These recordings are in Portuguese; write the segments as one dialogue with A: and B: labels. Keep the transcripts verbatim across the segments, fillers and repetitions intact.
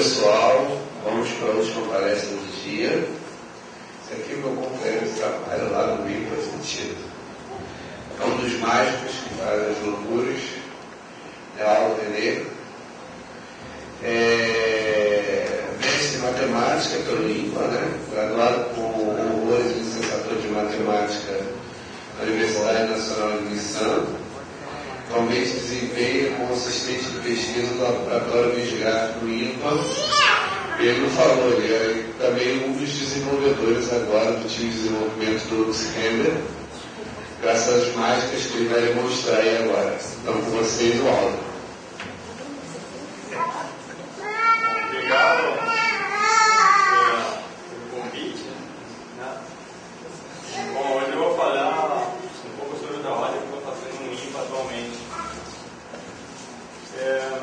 A: pessoal, vamos para a última palestra do dia. Esse aqui é o meu companheiro de trabalho lá no Rio, faz sentido. É um dos mágicos que faz as loucuras, é Aldo Renê. É mestre em matemática pelo INPA, né? Graduado com honores de licenciatura de matemática na Universidade Nacional de Nissan. Atualmente desempenha como assistente de pesquisa do laboratório Visgráfico do INPA. Ele não falou, ele é também um dos desenvolvedores agora do time de desenvolvimento do Luxrender, graças às mágicas que ele vai demonstrar aí agora. Então, com vocês, o Aldo.
B: Obrigado pelo convite. Bom, hoje eu vou falar um pouco sobre o trabalho que eu estou fazendo no INPA atualmente. É,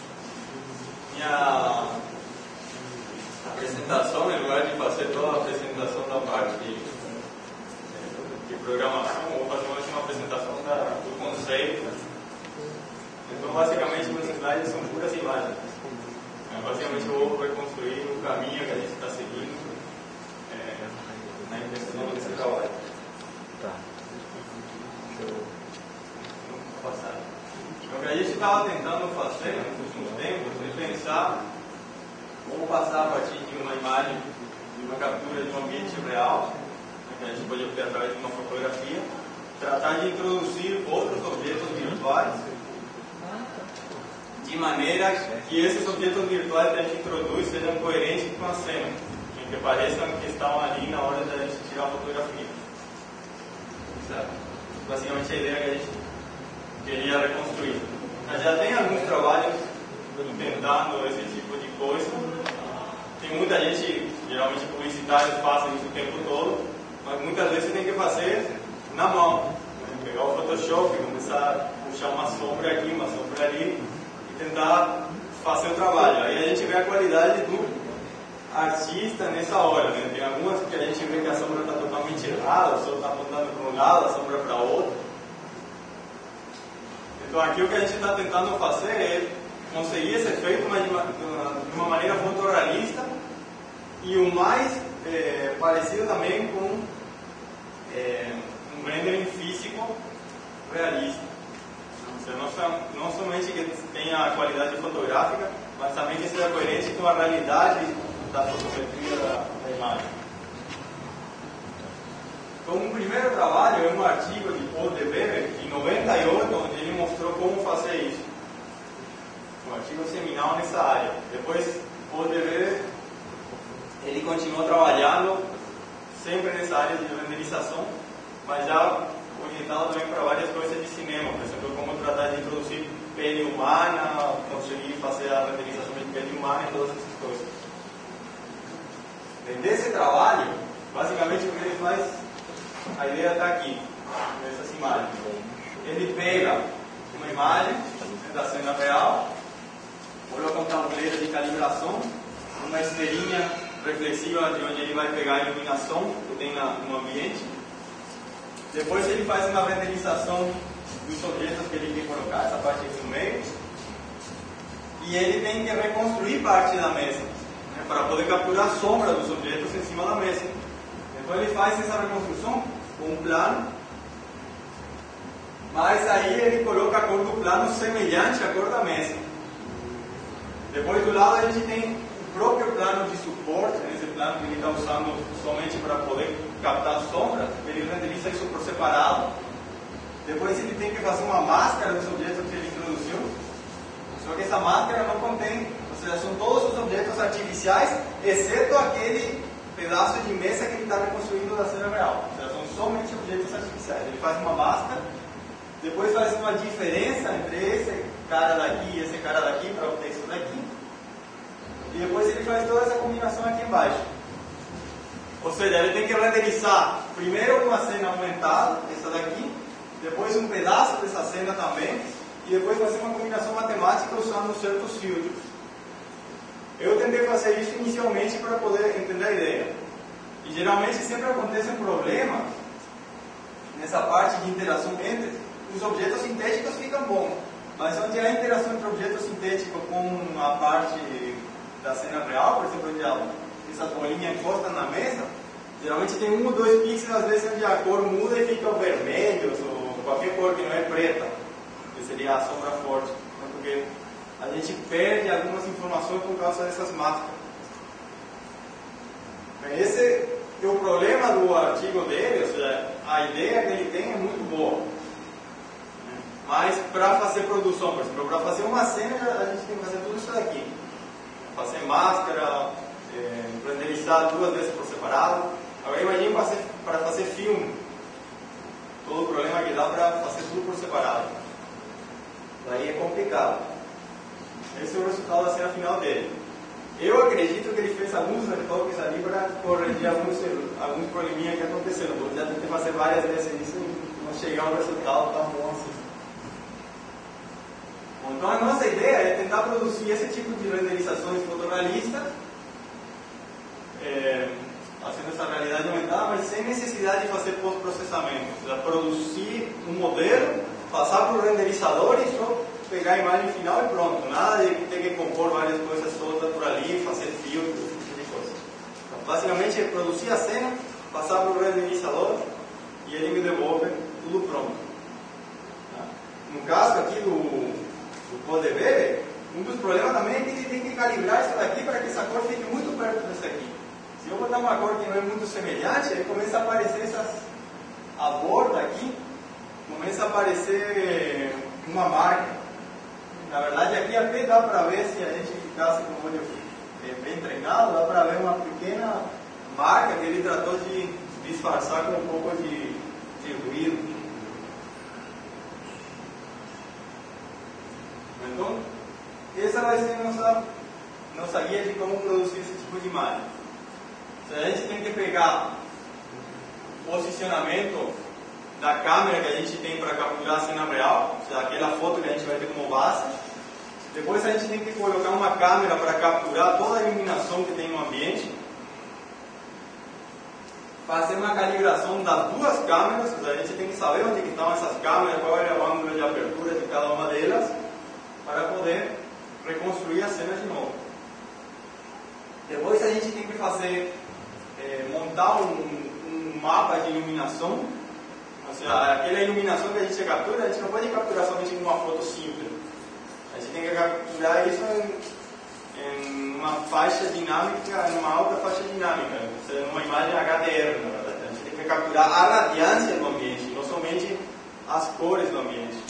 B: minha apresentação, em lugar de fazer toda a apresentação da parte de, de programação, eu vou fazer hoje uma apresentação da, do conceito. Então, basicamente, meus slides são puras imagens. É, basicamente, eu vou reconstruir o caminho que a gente está seguindo é, na investigação desse trabalho.
C: Tá.
B: Deixa eu passar. Então, o que a gente estava tentando fazer nos últimos tempos é pensar como passar a partir de uma imagem, de uma captura de um ambiente real, que a gente pode obter através de uma fotografia, tratar de introduzir outros objetos virtuais, de maneira que esses objetos virtuais que a gente introduz sejam coerentes com a cena, que pareçam que estão ali na hora de a gente tirar a fotografia. Certo? Basicamente a ideia que a gente queria reconstruir. Mas já tem alguns trabalhos tentando esse tipo de coisa. Tem muita gente, geralmente publicitários, fazem isso o tempo todo, mas muitas vezes você tem que fazer na mão, né? Pegar o Photoshop, começar a puxar uma sombra aqui, uma sombra ali e tentar fazer o trabalho. Aí a gente vê a qualidade do artista nessa hora, né? Tem algumas que a gente vê que a sombra está totalmente errada, o sol está apontando para um lado, a sombra para outro. Então aqui o que a gente está tentando fazer é conseguir esse efeito, mas de uma, de uma maneira fotorrealista e o mais é, parecido também com é, um rendering físico realista. Seja, não, não somente que tenha a qualidade fotográfica, mas também que seja coerente com a realidade da fotometria da, da imagem. Então, um primeiro trabalho é um artigo de Paul de Weber, em noventa e oito, onde ele mostrou como fazer isso. Um artigo seminal nessa área. Depois, Paul de Weber, ele continuou trabalhando sempre nessa área de renderização, mas já orientado também para várias coisas de cinema, por exemplo, como tratar de introduzir pele humana, conseguir fazer a renderização de pele humana e todas essas coisas. Desse trabalho, basicamente o que ele faz, a ideia está aqui, nessas imagens. Ele pega uma imagem da cena real, coloca um tabuleiro de calibração, uma esteirinha reflexiva de onde ele vai pegar a iluminação que tem na, no ambiente. Depois ele faz uma renderização dos objetos que ele quer colocar, essa parte aqui no meio. E ele tem que reconstruir parte da mesa, né, para poder capturar a sombra dos objetos em cima da mesa. Então ele faz essa reconstrução com um plano, mas aí ele coloca a cor do plano semelhante à cor da mesa. Depois do lado a gente tem o próprio plano de suporte, né, esse plano que ele está usando somente para poder captar a sombra, ele renderiza isso por separado. Depois ele tem que fazer uma máscara dos objetos que ele introduziu, só que essa máscara não contém, ou seja, são todos os objetos artificiais, exceto aquele pedaço de mesa que ele está reconstruindo da cena real. Ou seja, são somente objetos artificiais. Ele faz uma máscara, depois faz uma diferença entre esse cara daqui e esse cara daqui para obter isso daqui, e depois ele faz toda essa combinação aqui embaixo. Ou seja, ele tem que renderizar primeiro uma cena aumentada, essa daqui, depois um pedaço dessa cena também, e depois fazer uma combinação matemática usando certos filtros. Eu tentei fazer isso inicialmente para poder entender a ideia. E geralmente sempre acontecem problemas nessa parte de interação entre os objetos sintéticos, ficam bons, mas onde há interação entre objetos sintéticos com a parte da da cena real, por exemplo, onde a, essas bolinhas encostam na mesa, geralmente tem um ou dois pixels, às vezes onde a cor muda e fica vermelho, ou qualquer cor que não é preta, que seria a sombra forte, porque a gente perde algumas informações por causa dessas máscaras. Esse é o problema do artigo dele, ou seja, a ideia que ele tem é muito boa. Mas para fazer produção, por exemplo, para fazer uma cena, a gente tem que fazer tudo isso daqui. Fazer máscara, é, renderizar duas vezes por separado. Agora imagine para fazer, para fazer filme. Todo o problema que dá para fazer tudo por separado. Daí é complicado. Esse é o resultado da cena final dele. Eu acredito que ele fez alguns retoques ali para corrigir alguns, alguns probleminhas que aconteceram. Vou já tentar fazer várias vezes isso e não chegar a um resultado tão bom assim. Bom, então a nossa ideia é tentar produzir esse tipo de renderizações fotorrealistas, é, fazendo essa realidade aumentada, mas sem necessidade de fazer pós-processamento. Ou seja, produzir um modelo, passar para o renderizador e só pegar a imagem final e pronto. Nada de ter que compor várias coisas soltas por ali, fazer filtros, esse tipo de coisa. Então, basicamente é produzir a cena, passar para o renderizador e ele me devolve tudo pronto. No caso aqui do o Codebebe, um dos problemas também é que ele tem que calibrar isso daqui para que essa cor fique muito perto dessa aqui. Se eu botar uma cor que não é muito semelhante, aí começa a aparecer essas, a borda aqui, começa a aparecer uma marca. Na verdade aqui até dá para ver, se a gente ficasse com o olho bem treinado, dá para ver uma pequena marca que ele tratou de disfarçar com um pouco de, de ruído. Então, essa vai ser a nossa, nossa guia de como produzir esse tipo de imagem. Então, a gente tem que pegar o posicionamento da câmera que a gente tem para capturar a cena real, ou seja, aquela foto que a gente vai ter como base. Depois a gente tem que colocar uma câmera para capturar toda a iluminação que tem no ambiente. Fazer uma calibração das duas câmeras, ou seja, a gente tem que saber onde estão essas câmeras, qual é o ângulo de abertura de cada uma delas, para poder reconstruir a cena de novo. Depois a gente tem que fazer, é, montar um, um mapa de iluminação, ou seja, aquela iluminação que a gente captura, a gente não pode capturar somente com uma foto simples. A gente tem que capturar isso em, em uma faixa dinâmica, em uma alta faixa dinâmica, ou seja, numa imagem H D R, na verdade. A gente tem que capturar a radiância do ambiente, não somente as cores do ambiente.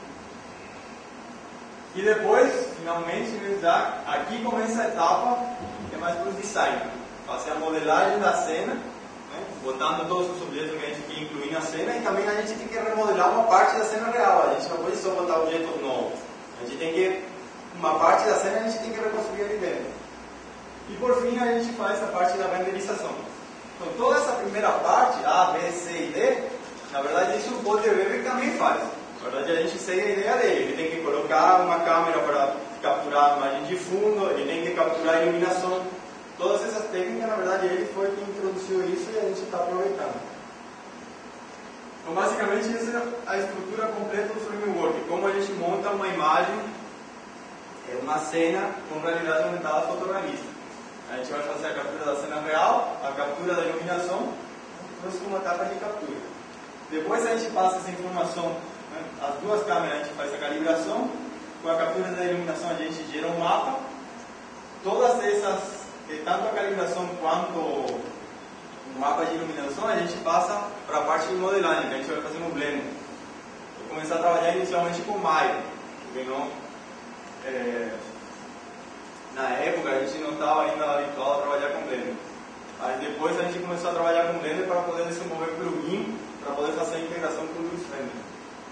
B: E depois, finalmente, já aqui começa a etapa que é mais para o design. Fazer a modelagem da cena, né, botando todos os objetos que a gente quer incluir na cena, e também a gente tem que remodelar uma parte da cena real. A gente não pode só botar objetos novos. A gente tem que, uma parte da cena a gente tem que reconstruir ali dentro. E por fim a gente faz a parte da renderização. Então toda essa primeira parte, A, B, C e D, na verdade isso o Codebebe também faz. Na verdade, a gente segue a ideia dele. Ele tem que colocar uma câmera para capturar a imagem de fundo, ele tem que capturar a iluminação. Todas essas técnicas, na verdade, ele foi quem introduziu isso e a gente está aproveitando. Então, basicamente, essa é a estrutura completa do framework. Como a gente monta uma imagem, uma cena com realidade aumentada fotorrealista. A gente vai fazer a captura da cena real, a captura da iluminação, depois com uma etapa de captura. Depois a gente passa essa informação. As duas câmeras a gente faz a calibração, com a captura da iluminação a gente gera um mapa. Todas essas, tanto a calibração quanto o mapa de iluminação, a gente passa para a parte de modelagem, que a gente vai fazer no Blender. Vou começar a trabalhar inicialmente com Maya, porque não, é, na época a gente não estava ainda habituado a trabalhar com Blender. Aí depois a gente começou a trabalhar com Blender para poder desenvolver plugin, para poder fazer a integração com o Blender.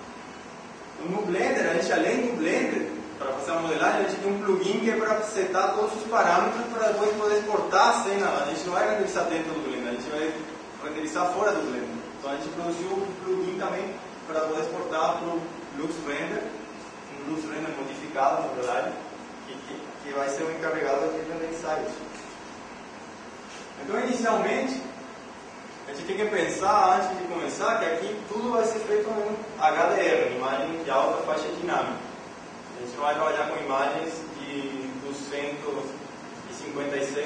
B: No Blender, a gente, além do Blender, para fazer a modelagem, a gente tem um plugin que é para setar todos os parâmetros para depois poder exportar a cena. A gente não vai renderizar dentro do Blender, a gente vai renderizar fora do Blender. Então a gente produziu um plugin também para poder exportar para o Lux Render, um Lux Render modificado, na verdade, que, que, que vai ser o encarregado de renderizar isso. Então, inicialmente, a gente tem que pensar, antes de começar, que aqui tudo vai ser feito em H D R, imagem de alta faixa dinâmica. A gente não vai trabalhar com imagens de duzentos e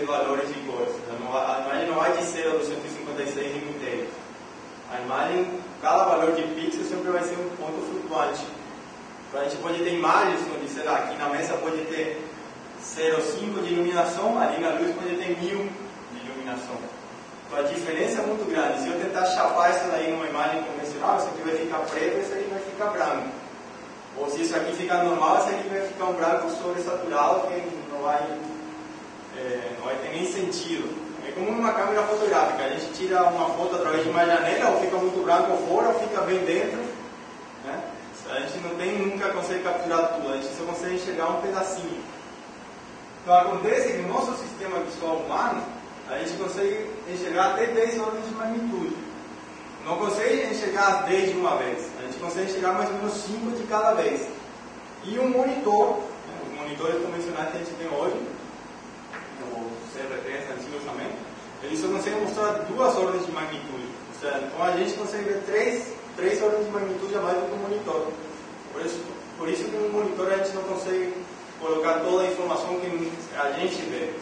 B: três valores de cores. Então, a imagem não vai de zero a duzentos e cinquenta e seis em inteiro. A imagem, cada valor de pixel sempre vai ser um ponto flutuante. Então a gente pode ter imagens onde, sei lá, aqui na mesa pode ter zero vírgula cinco de iluminação, ali na luz pode ter mil de iluminação. Então a diferença é muito grande. Se eu tentar chapar isso daí numa imagem convencional, isso aqui vai ficar preto e isso aqui vai ficar branco. Ou se isso aqui ficar normal, isso aqui vai ficar um branco sobresaturado que não vai, é, não vai ter nem sentido. É como numa câmera fotográfica, a gente tira uma foto através de uma janela, ou fica muito branco fora, ou fica bem dentro, né? A gente não tem, nunca consegue capturar tudo, a gente só consegue enxergar um pedacinho. Então acontece que no nosso sistema visual humano, a gente consegue enxergar até dez ordens de magnitude. Não consegue enxergar as dez de uma vez, a gente consegue enxergar mais ou menos cinco de cada vez. E um monitor, né, os monitores convencionais que a gente tem hoje, o C R T, antigo orçamento, ele só consegue mostrar duas ordens de magnitude. Ou seja, então a gente consegue ver três, três ordens de magnitude a mais do que um monitor. Por isso, por isso que no monitor a gente não consegue colocar toda a informação que a gente vê.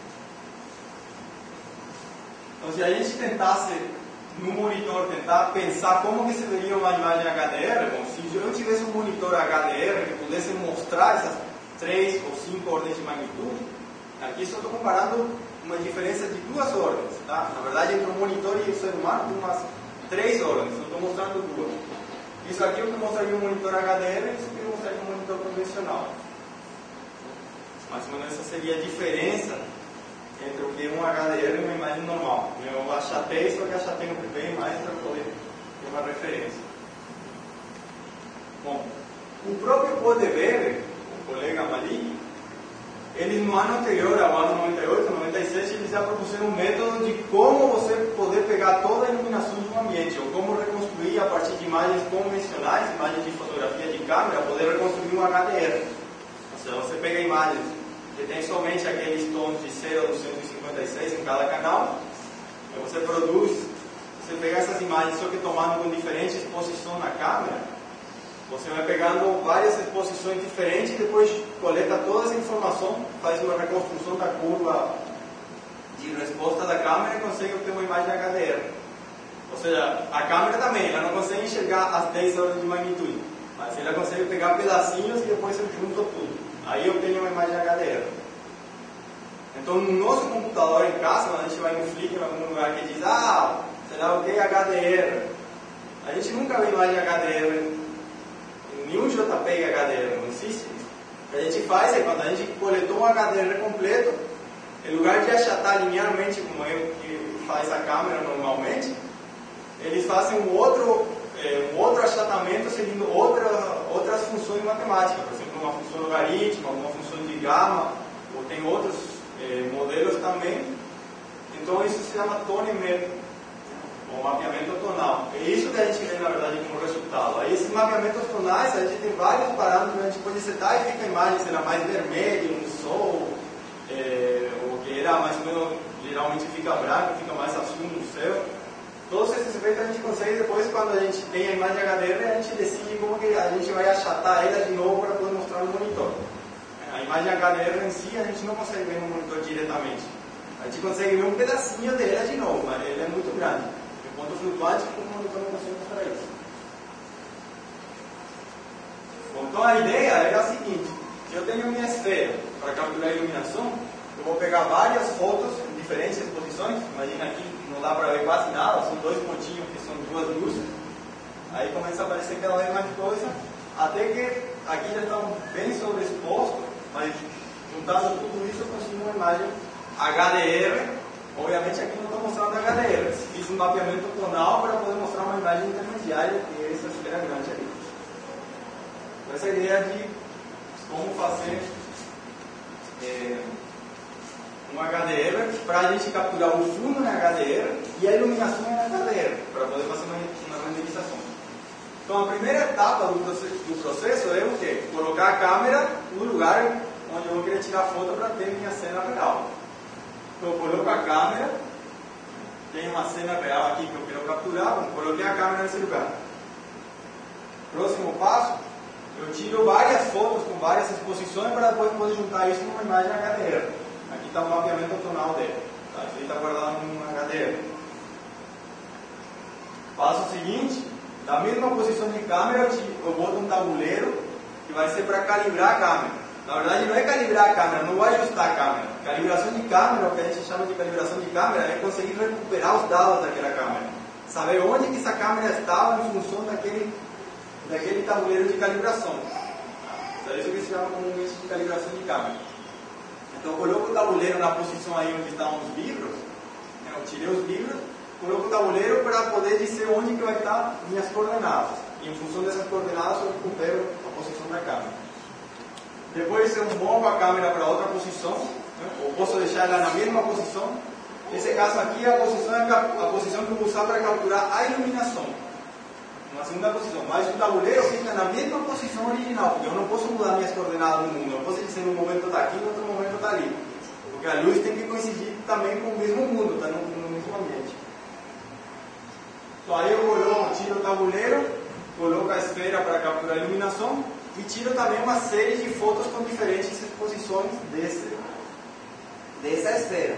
B: Então se a gente tentasse no monitor tentar pensar como que se veria uma imagem H D R, bom, se eu tivesse um monitor H D R que pudesse mostrar essas três ou cinco ordens de magnitude, aqui só estou comparando uma diferença de duas ordens, tá? Na verdade, entre o monitor e o ser humano tem umas três ordens, eu estou mostrando duas. Isso aqui eu mostraria um monitor H D R e isso aqui eu mostraria um monitor convencional. Mais ou menos essa seria a diferença entre o que é um H D R e uma imagem normal. Eu achatei, só que achatei bem mais para poder ter uma referência. Bom, o próprio Podevere, o colega Malik, eles no ano anterior, ao ano noventa e oito, noventa e sete, eles já propuseram um método de como você poder pegar toda a iluminação de um ambiente, ou como reconstruir a partir de imagens convencionais, imagens de fotografia de câmera, poder reconstruir um H D R. Ou seja, você pega imagens que tem somente aqueles tons de zero a duzentos e cinquenta e seis em cada canal, e você produz, você pega essas imagens só que tomando com diferentes exposições na câmera, você vai pegando várias exposições diferentes e depois coleta toda essa informação, faz uma reconstrução da curva de resposta da câmera e consegue obter uma imagem H D R. Ou seja, a câmera também, ela não consegue enxergar as dez ordens de magnitude, mas ela consegue pegar pedacinhos e depois eu junto tudo. Aí eu obtenho uma imagem H D R. Então, no nosso computador em casa, quando a gente vai no Flickr, em algum lugar que diz, ah, será o que é H D R? A gente nunca vê imagem H D R. Nenhum J P E G H D R, não existe. O que a gente faz é, quando a gente coletou um H D R completo, em lugar de achatar linearmente como é que faz a câmera normalmente, eles fazem um outro, é, um outro achatamento seguindo outra, outras funções matemáticas, por exemplo, uma função logarítmica, uma função de gama, ou tem outros é, modelos também. Então isso se chama Tone Map, ou mapeamento tonal. É isso que a gente vê, na verdade, como resultado. Aí esses mapeamentos tonais, a gente tem vários parâmetros que a gente pode setar e fica a imagem, será mais vermelho, um sol, é, ou que era mais ou menos, geralmente fica branco, fica mais azul no céu. Todos esses efeitos a gente consegue depois, quando a gente tem a imagem H D R, a gente decide como que a gente vai achatar ela de novo para poder mostrar no monitor. A imagem H D R em si a gente não consegue ver no monitor diretamente. A gente consegue ver um pedacinho dela de novo, mas ele é muito grande. O ponto flutuante, o monitor não consegue mostrar isso. Bom, então a ideia era a seguinte: se eu tenho minha esfera para capturar a iluminação, eu vou pegar várias fotos em diferentes exposições. Imagina aqui, não dá para ver quase nada, são dois pontinhos que são duas luzes. Aí começa a aparecer cada vez mais coisa, até que aqui já estão bem sobreexpostos, mas juntando tudo isso eu consigo uma imagem H D R. Obviamente aqui não estou mostrando H D R, fiz um mapeamento tonal para poder mostrar uma imagem intermediária, que é essa esfera grande ali. Então, essa ideia de como fazer é, um H D R para a gente capturar o fundo em H D R e a iluminação em H D R, para poder fazer uma, uma renderização. Então a primeira etapa do processo, do processo é o quê? Colocar a câmera no lugar onde eu vou querer tirar foto para ter minha cena real. Então eu coloco a câmera, tem uma cena real aqui que eu quero capturar, bom, coloquei a câmera nesse lugar. Próximo passo, eu tiro várias fotos com várias exposições para depois poder juntar isso numa imagem H D R. Aqui está o mapeamento tonal dele. Tá? Isso aí está guardado em um H D R. Passo seguinte, na mesma posição de câmera, eu boto um tabuleiro que vai ser para calibrar a câmera. Na verdade, não é calibrar a câmera, não vai ajustar a câmera. Calibração de câmera, o que a gente chama de calibração de câmera, é conseguir recuperar os dados daquela câmera. Saber onde que essa câmera estava em função daquele, daquele tabuleiro de calibração. É isso que se chama comumente de calibração de câmera. Então, eu coloco o tabuleiro na posição aí onde estão os livros. Eu tirei os livros, coloco o tabuleiro para poder dizer onde que vai estar minhas coordenadas. E em função dessas coordenadas, eu recupero a posição da câmera. Depois eu movo a câmera para outra posição, né? Ou posso deixar ela na mesma posição. Nesse caso aqui, a posição é a posição que eu vou usar para capturar a iluminação. Uma segunda posição, mas o tabuleiro fica na mesma posição original, porque eu não posso mudar minhas coordenadas no mundo. Eu não posso dizer num momento está aqui, no outro momento está ali. Porque a luz tem que coincidir também com o mesmo mundo, está no, no mesmo ambiente. Então aí eu coloco, tiro o tabuleiro, coloco a esfera para capturar a iluminação e tiro também uma série de fotos com diferentes exposições desse, dessa esfera.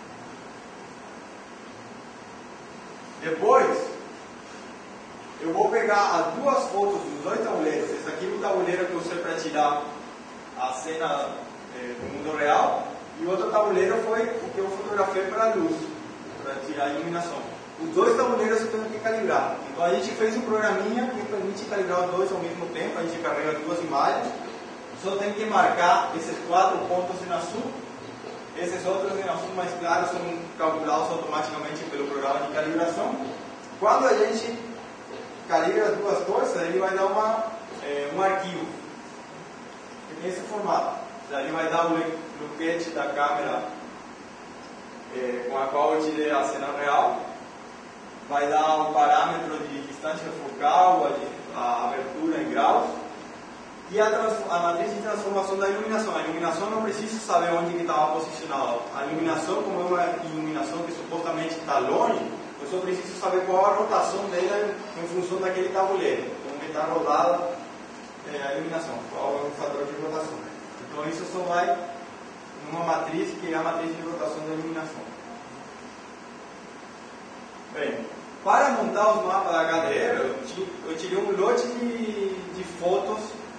B: Depois, eu vou pegar as duas fotos dos dois tabuleiros. Esse aqui é o tabuleiro que eu usei para tirar a cena eh, do mundo real, e o outro tabuleiro foi o que eu fotografei para a luz, para tirar a iluminação. Os dois tabuleiros eu tenho que calibrar. Então a gente fez um programinha que permite calibrar os dois ao mesmo tempo. A gente carrega duas imagens. Só tem que marcar esses quatro pontos em azul. Esses outros em azul mais claros são calculados automaticamente pelo programa de calibração. Quando a gente calibra as duas coisas, ele vai dar uma, é, um arquivo que tem esse formato. Ele vai dar o loquete da câmera é, com a qual eu tirei a cena real. Vai dar um parâmetro de distância focal, a, a abertura em graus e a, a matriz de transformação da iluminação. A iluminação não preciso saber onde estava posicionado. A iluminação, como é uma iluminação que supostamente está longe, eu só preciso saber qual a rotação dela em função daquele tabuleiro, como está rodada é, a iluminação, qual é o fator de rotação. Então isso só vai numa matriz que é a matriz de rotação da iluminação. Bem, para montar os mapas da H D R, eu tirei um lote de, de fotos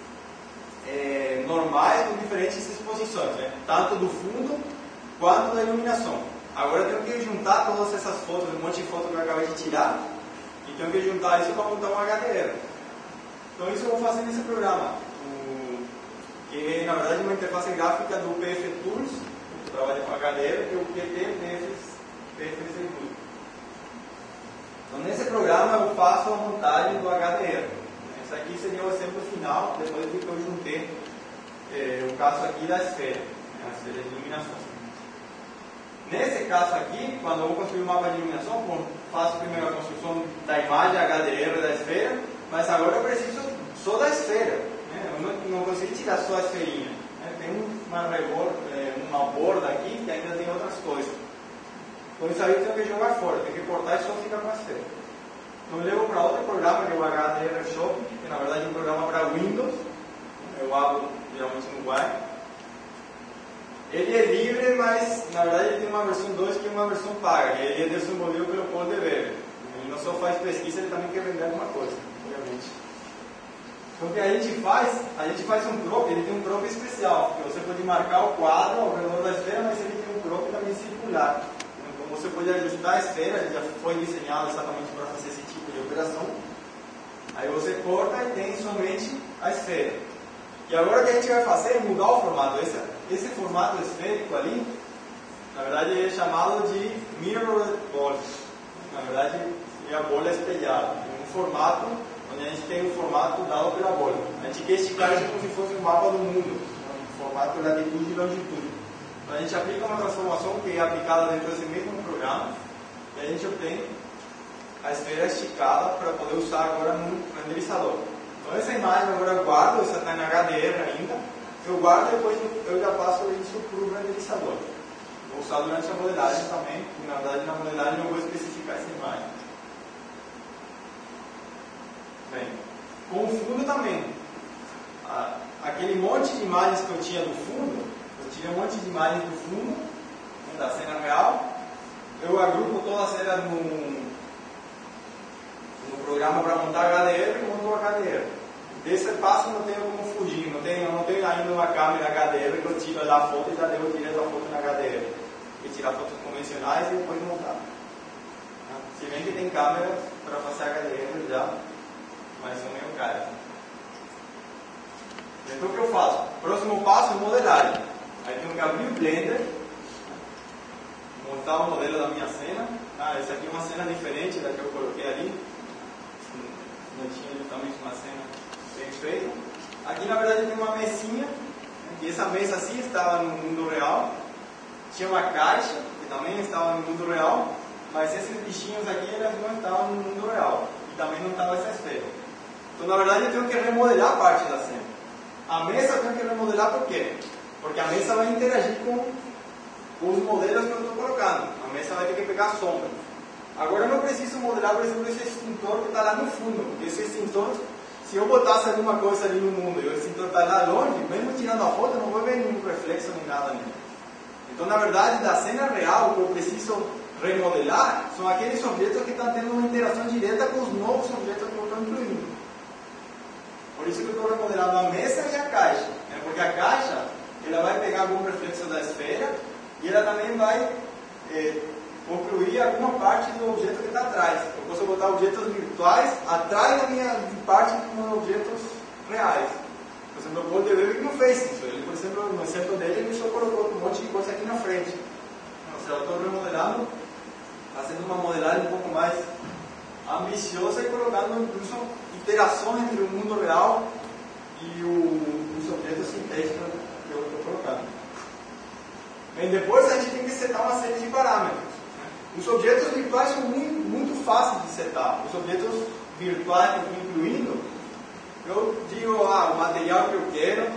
B: é, normais com diferentes exposições, né? Tanto do fundo quanto da iluminação. Agora eu tenho que juntar todas essas fotos, um monte de fotos que eu acabei de tirar, e tenho que juntar isso para montar um H D R. Então isso eu vou fazer nesse programa, o, que é na verdade uma interface gráfica do P F Tools, que trabalha com H D R, que é o P T P F Tools. Então, nesse programa eu faço a montagem do H D R. Esse aqui seria o exemplo final, depois de que eu juntei eh, o caso aqui da esfera, né, a esfera de iluminação. Nesse caso aqui, quando eu vou construir um mapa de iluminação, bom, faço primeiro a construção da imagem H D R da esfera, mas agora eu preciso só da esfera. Né? Eu não, não consigo tirar só a esferinha. Né? Tem uma, rebor, eh, uma borda aqui que ainda tem outras coisas. Então isso aí eu tenho que jogar fora, tenho que cortar e só fica com a esfera. Então eu levo para outro programa, que é o H D R Shop, que na verdade é um programa para Windows. Eu abro geralmente no web. Ele é livre, mas na verdade ele tem uma versão dois que é uma versão paga. Ele é desenvolvido pelo Paul Dever. Ele não só faz pesquisa, ele também quer vender alguma coisa, obviamente. Então o que a gente faz? A gente faz um crop, ele tem um crop especial, que você pode marcar o quadro ao redor da esfera, mas ele tem um crop também circular. Você pode ajustar a esfera, ele já foi desenhado exatamente para fazer esse tipo de operação. Aí você corta e tem somente a esfera. E agora o que a gente vai fazer é mudar o formato. Esse, esse formato esférico ali, na verdade é chamado de mirrored ball. Na verdade é a bola espelhada. É um formato onde a gente tem um formato dado pela bola. A gente quer esticar isso como se fosse um mapa do mundo, um formato de latitude e longitude. A gente aplica uma transformação que é aplicada dentro desse mesmo programa e a gente obtém a esfera esticada para poder usar agora no renderizador. Então essa imagem agora eu guardo, essa está em H D R ainda, eu guardo e depois eu já passo isso para o renderizador. Vou usar durante a modelagem também, porque na verdade na modelagem eu vou especificar essa imagem. Bem, com o fundo também, aquele monte de imagens que eu tinha do fundo, eu tirei um monte de imagens do fundo pensa num, num programa para montar H D R, montou H D R. Desse passo não tenho como fugir, não tenho, não tenho ainda uma câmera H D R que eu tiro da foto e já devo direto a foto na H D R. E tirar fotos convencionais e depois montar. Se bem que tem câmeras para fazer H D R já, mas são meio caras. Então o que eu faço? Próximo passo é modelagem. Aí tenho que abrir o Blender, montar o modelo da minha cena. Ah, essa aqui é uma cena diferente da que eu coloquei ali. Não tinha justamente uma cena bem feita. Aqui na verdade tem uma mesinha, e essa mesa assim estava no mundo real. Tinha uma caixa, que também estava no mundo real, mas esses bichinhos aqui elas não estavam no mundo real. E também não estava essa esfera. Então na verdade eu tenho que remodelar parte da cena. A mesa eu tenho que remodelar por quê? Porque a mesa vai interagir com, com os modelos que eu estou colocando. A mesa vai ter que pegar sombra. Agora eu não preciso modelar, por exemplo, esse extintor que está lá no fundo. Porque esse extintor, se eu botasse alguma coisa ali no mundo e o extintor está lá longe, mesmo tirando a foto, eu não vou ver nenhum reflexo nem nada nele. Então, na verdade, da cena real, o que eu preciso remodelar são aqueles objetos que estão tendo uma interação direta com os novos objetos que eu estou incluindo. Por isso que eu estou remodelando a mesa e a caixa. Né? Porque a caixa, ela vai pegar algum reflexo da esfera e ela também vai é, concluir alguma parte do objeto que está atrás. Eu posso botar objetos virtuais atrás da minha parte dos objetos reais. Por exemplo, o Goldberg não fez isso. Ele, por exemplo, no exemplo dele, ele só colocou um monte de coisa aqui na frente. Ou seja, eu estou remodelando, fazendo uma modelagem um pouco mais ambiciosa e colocando incluso interações entre o mundo real e o, os objetos sintéticos que eu estou colocando. Bem, depois a gente tem que setar uma série de parâmetros. Os objetos virtuais são muito, muito fáceis de setar. Os objetos virtuais que eu estou incluindo, eu digo ah, o material que eu quero,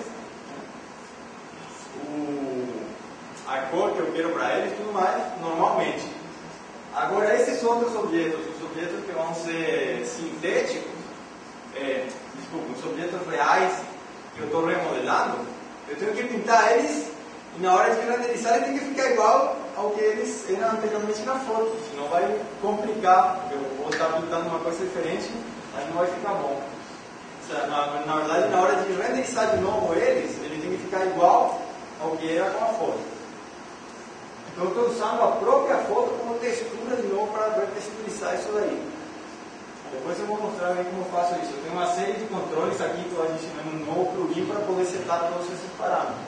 B: o, a cor que eu quero para eles e tudo mais, normalmente. Agora, esses outros objetos, os objetos que vão ser sintéticos, é, desculpa, os objetos reais que eu estou remodelando, eu tenho que pintar eles e na hora de renderizar eles tem que ficar igual ao que eles eram anteriormente na foto, senão vai complicar, porque eu vou estar pintando uma coisa diferente, aí não vai ficar bom. Ou seja, na, na verdade, na hora de renderizar de novo eles, ele tem que ficar igual ao que era com a foto. Então eu estou usando a própria foto como textura de novo para texturizar isso daí. Depois eu vou mostrar bem como eu faço isso. Eu tenho uma série de controles aqui que eu adicionei um novo plugin para poder setar todos esses parâmetros.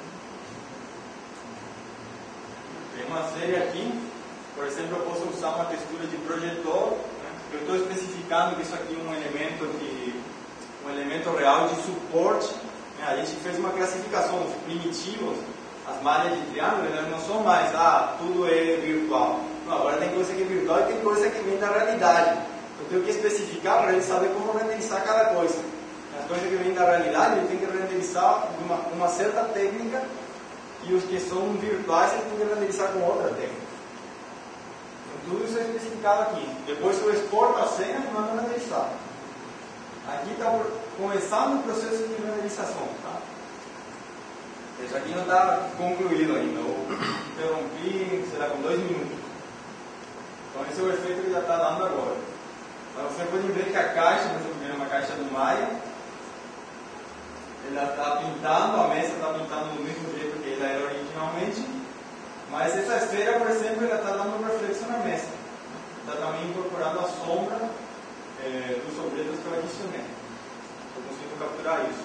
B: Tem uma série aqui, por exemplo, eu posso usar uma textura de projetor. Né? Eu estou especificando que isso aqui é um elemento, de, um elemento real de suporte. Né? A gente fez uma classificação dos primitivos. As malhas de triângulo, elas não são mais, ah, tudo é virtual. Não, agora tem coisa que é virtual e tem coisa que vem da realidade. Eu tenho que especificar para ele saber como renderizar cada coisa. As coisas que vêm da realidade, ele tem que renderizar uma, uma certa técnica e os que são virtuais, ele tem que renderizar com outra técnica. Então, tudo isso é especificado aqui. Depois eu exporto a cena e mando renderizar. Aqui está começando o processo de renderização. Tá? Isso aqui não está concluído ainda. Eu interrompi, será com dois minutos. Então esse é o efeito que já está dando agora. Mas você pode ver que a caixa, por exemplo, é uma caixa do Maya, ela está pintando, a mesa está pintando do mesmo jeito que ela era originalmente, mas essa esfera, por exemplo, ela está dando um reflexo na mesa. Está também incorporando a sombra eh, dos objetos que eu adicionei. Eu consigo capturar isso.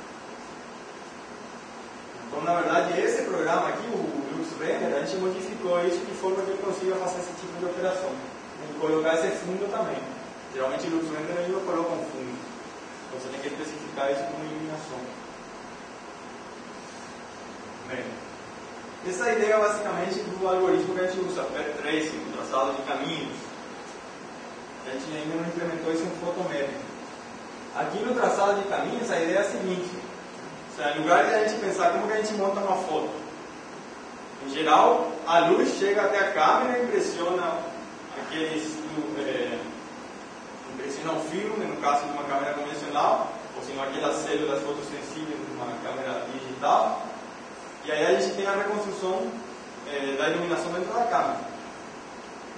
B: Então, na verdade, esse programa aqui, o LuxRender, a gente modificou isso de forma que ele consiga fazer esse tipo de operação. E colocar esse fundo também. Geralmente, o LuxRender ele não coloca um fundo. Então, você tem que especificar isso com iluminação. Bem, essa é a ideia, basicamente, do algoritmo que a gente usa, Path Tracing, o traçado de caminhos. A gente ainda não implementou isso em Photometric. Aqui no traçado de caminhos, a ideia é a seguinte. Em lugar de a gente pensar como que a gente monta uma foto, em geral, a luz chega até a câmera e impressiona aqueles, é, impressiona o filme, no caso de uma câmera convencional, ou se não aquelas células fotossensíveis de uma câmera digital, e aí a gente tem a reconstrução é, da iluminação dentro da câmera. Agora, por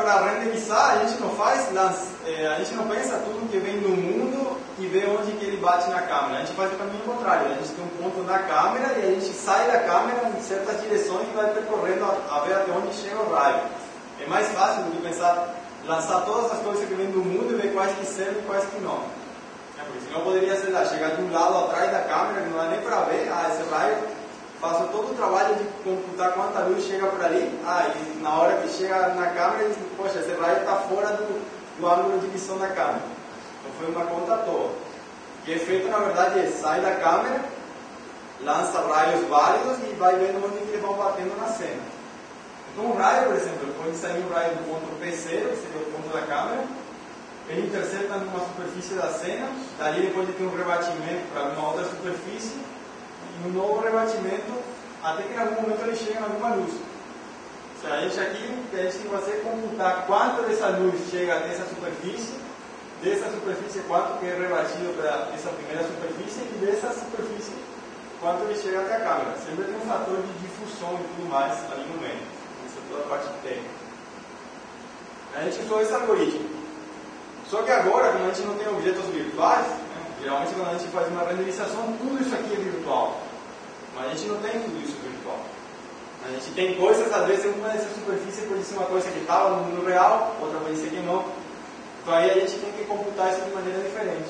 B: para renderizar, a gente não faz, nas, é, a gente não pensa tudo que vem do mundo e vê onde que ele bate na câmera. A gente faz o caminho contrário. A gente tem um ponto na câmera e a gente sai da câmera em certas direções e vai percorrendo a, a ver até onde chega o raio. É mais fácil do que pensar, lançar todas as coisas que vêm do mundo e ver quais que servem e quais que não. É, porque senão poderia, sei lá, chegar de um lado atrás da câmera, que não dá nem para ver, ah, esse raio, faço todo o trabalho de computar quanta luz chega por ali, ah, e na hora que chega na câmera, eles, poxa, esse raio está fora do, do ângulo de visão da câmera. Então foi uma conta à toa. O que é feito, na verdade, é sai da câmera, lança raios válidos e vai vendo onde que eles vão batendo na cena. Então um raio, por exemplo, pode sair um raio do ponto P zero, que seria o ponto da câmera, ele intercepta numa superfície da cena, dali ele pode ter um rebatimento para uma outra superfície, e um novo rebatimento, até que em algum momento ele chega em alguma luz. Ou seja, a gente aqui, a gente tem que fazer é computar quanto dessa luz chega até essa superfície, dessa superfície quanto que é rebatido para essa primeira superfície, e dessa superfície quanto ele chega até a câmera. Sempre tem um fator de difusão e tudo mais ali no meio. Essa é toda a parte técnica. A gente usou esse algoritmo. Só que agora, como a gente não tem objetos virtuais, né, geralmente quando a gente faz uma renderização, tudo isso aqui é virtual. Mas a gente não tem tudo isso virtual. A gente tem coisas, às vezes, uma dessas superfícies pode ser uma coisa que estava no mundo real, outra pode ser que não. Então aí a gente tem que computar isso de maneira diferente.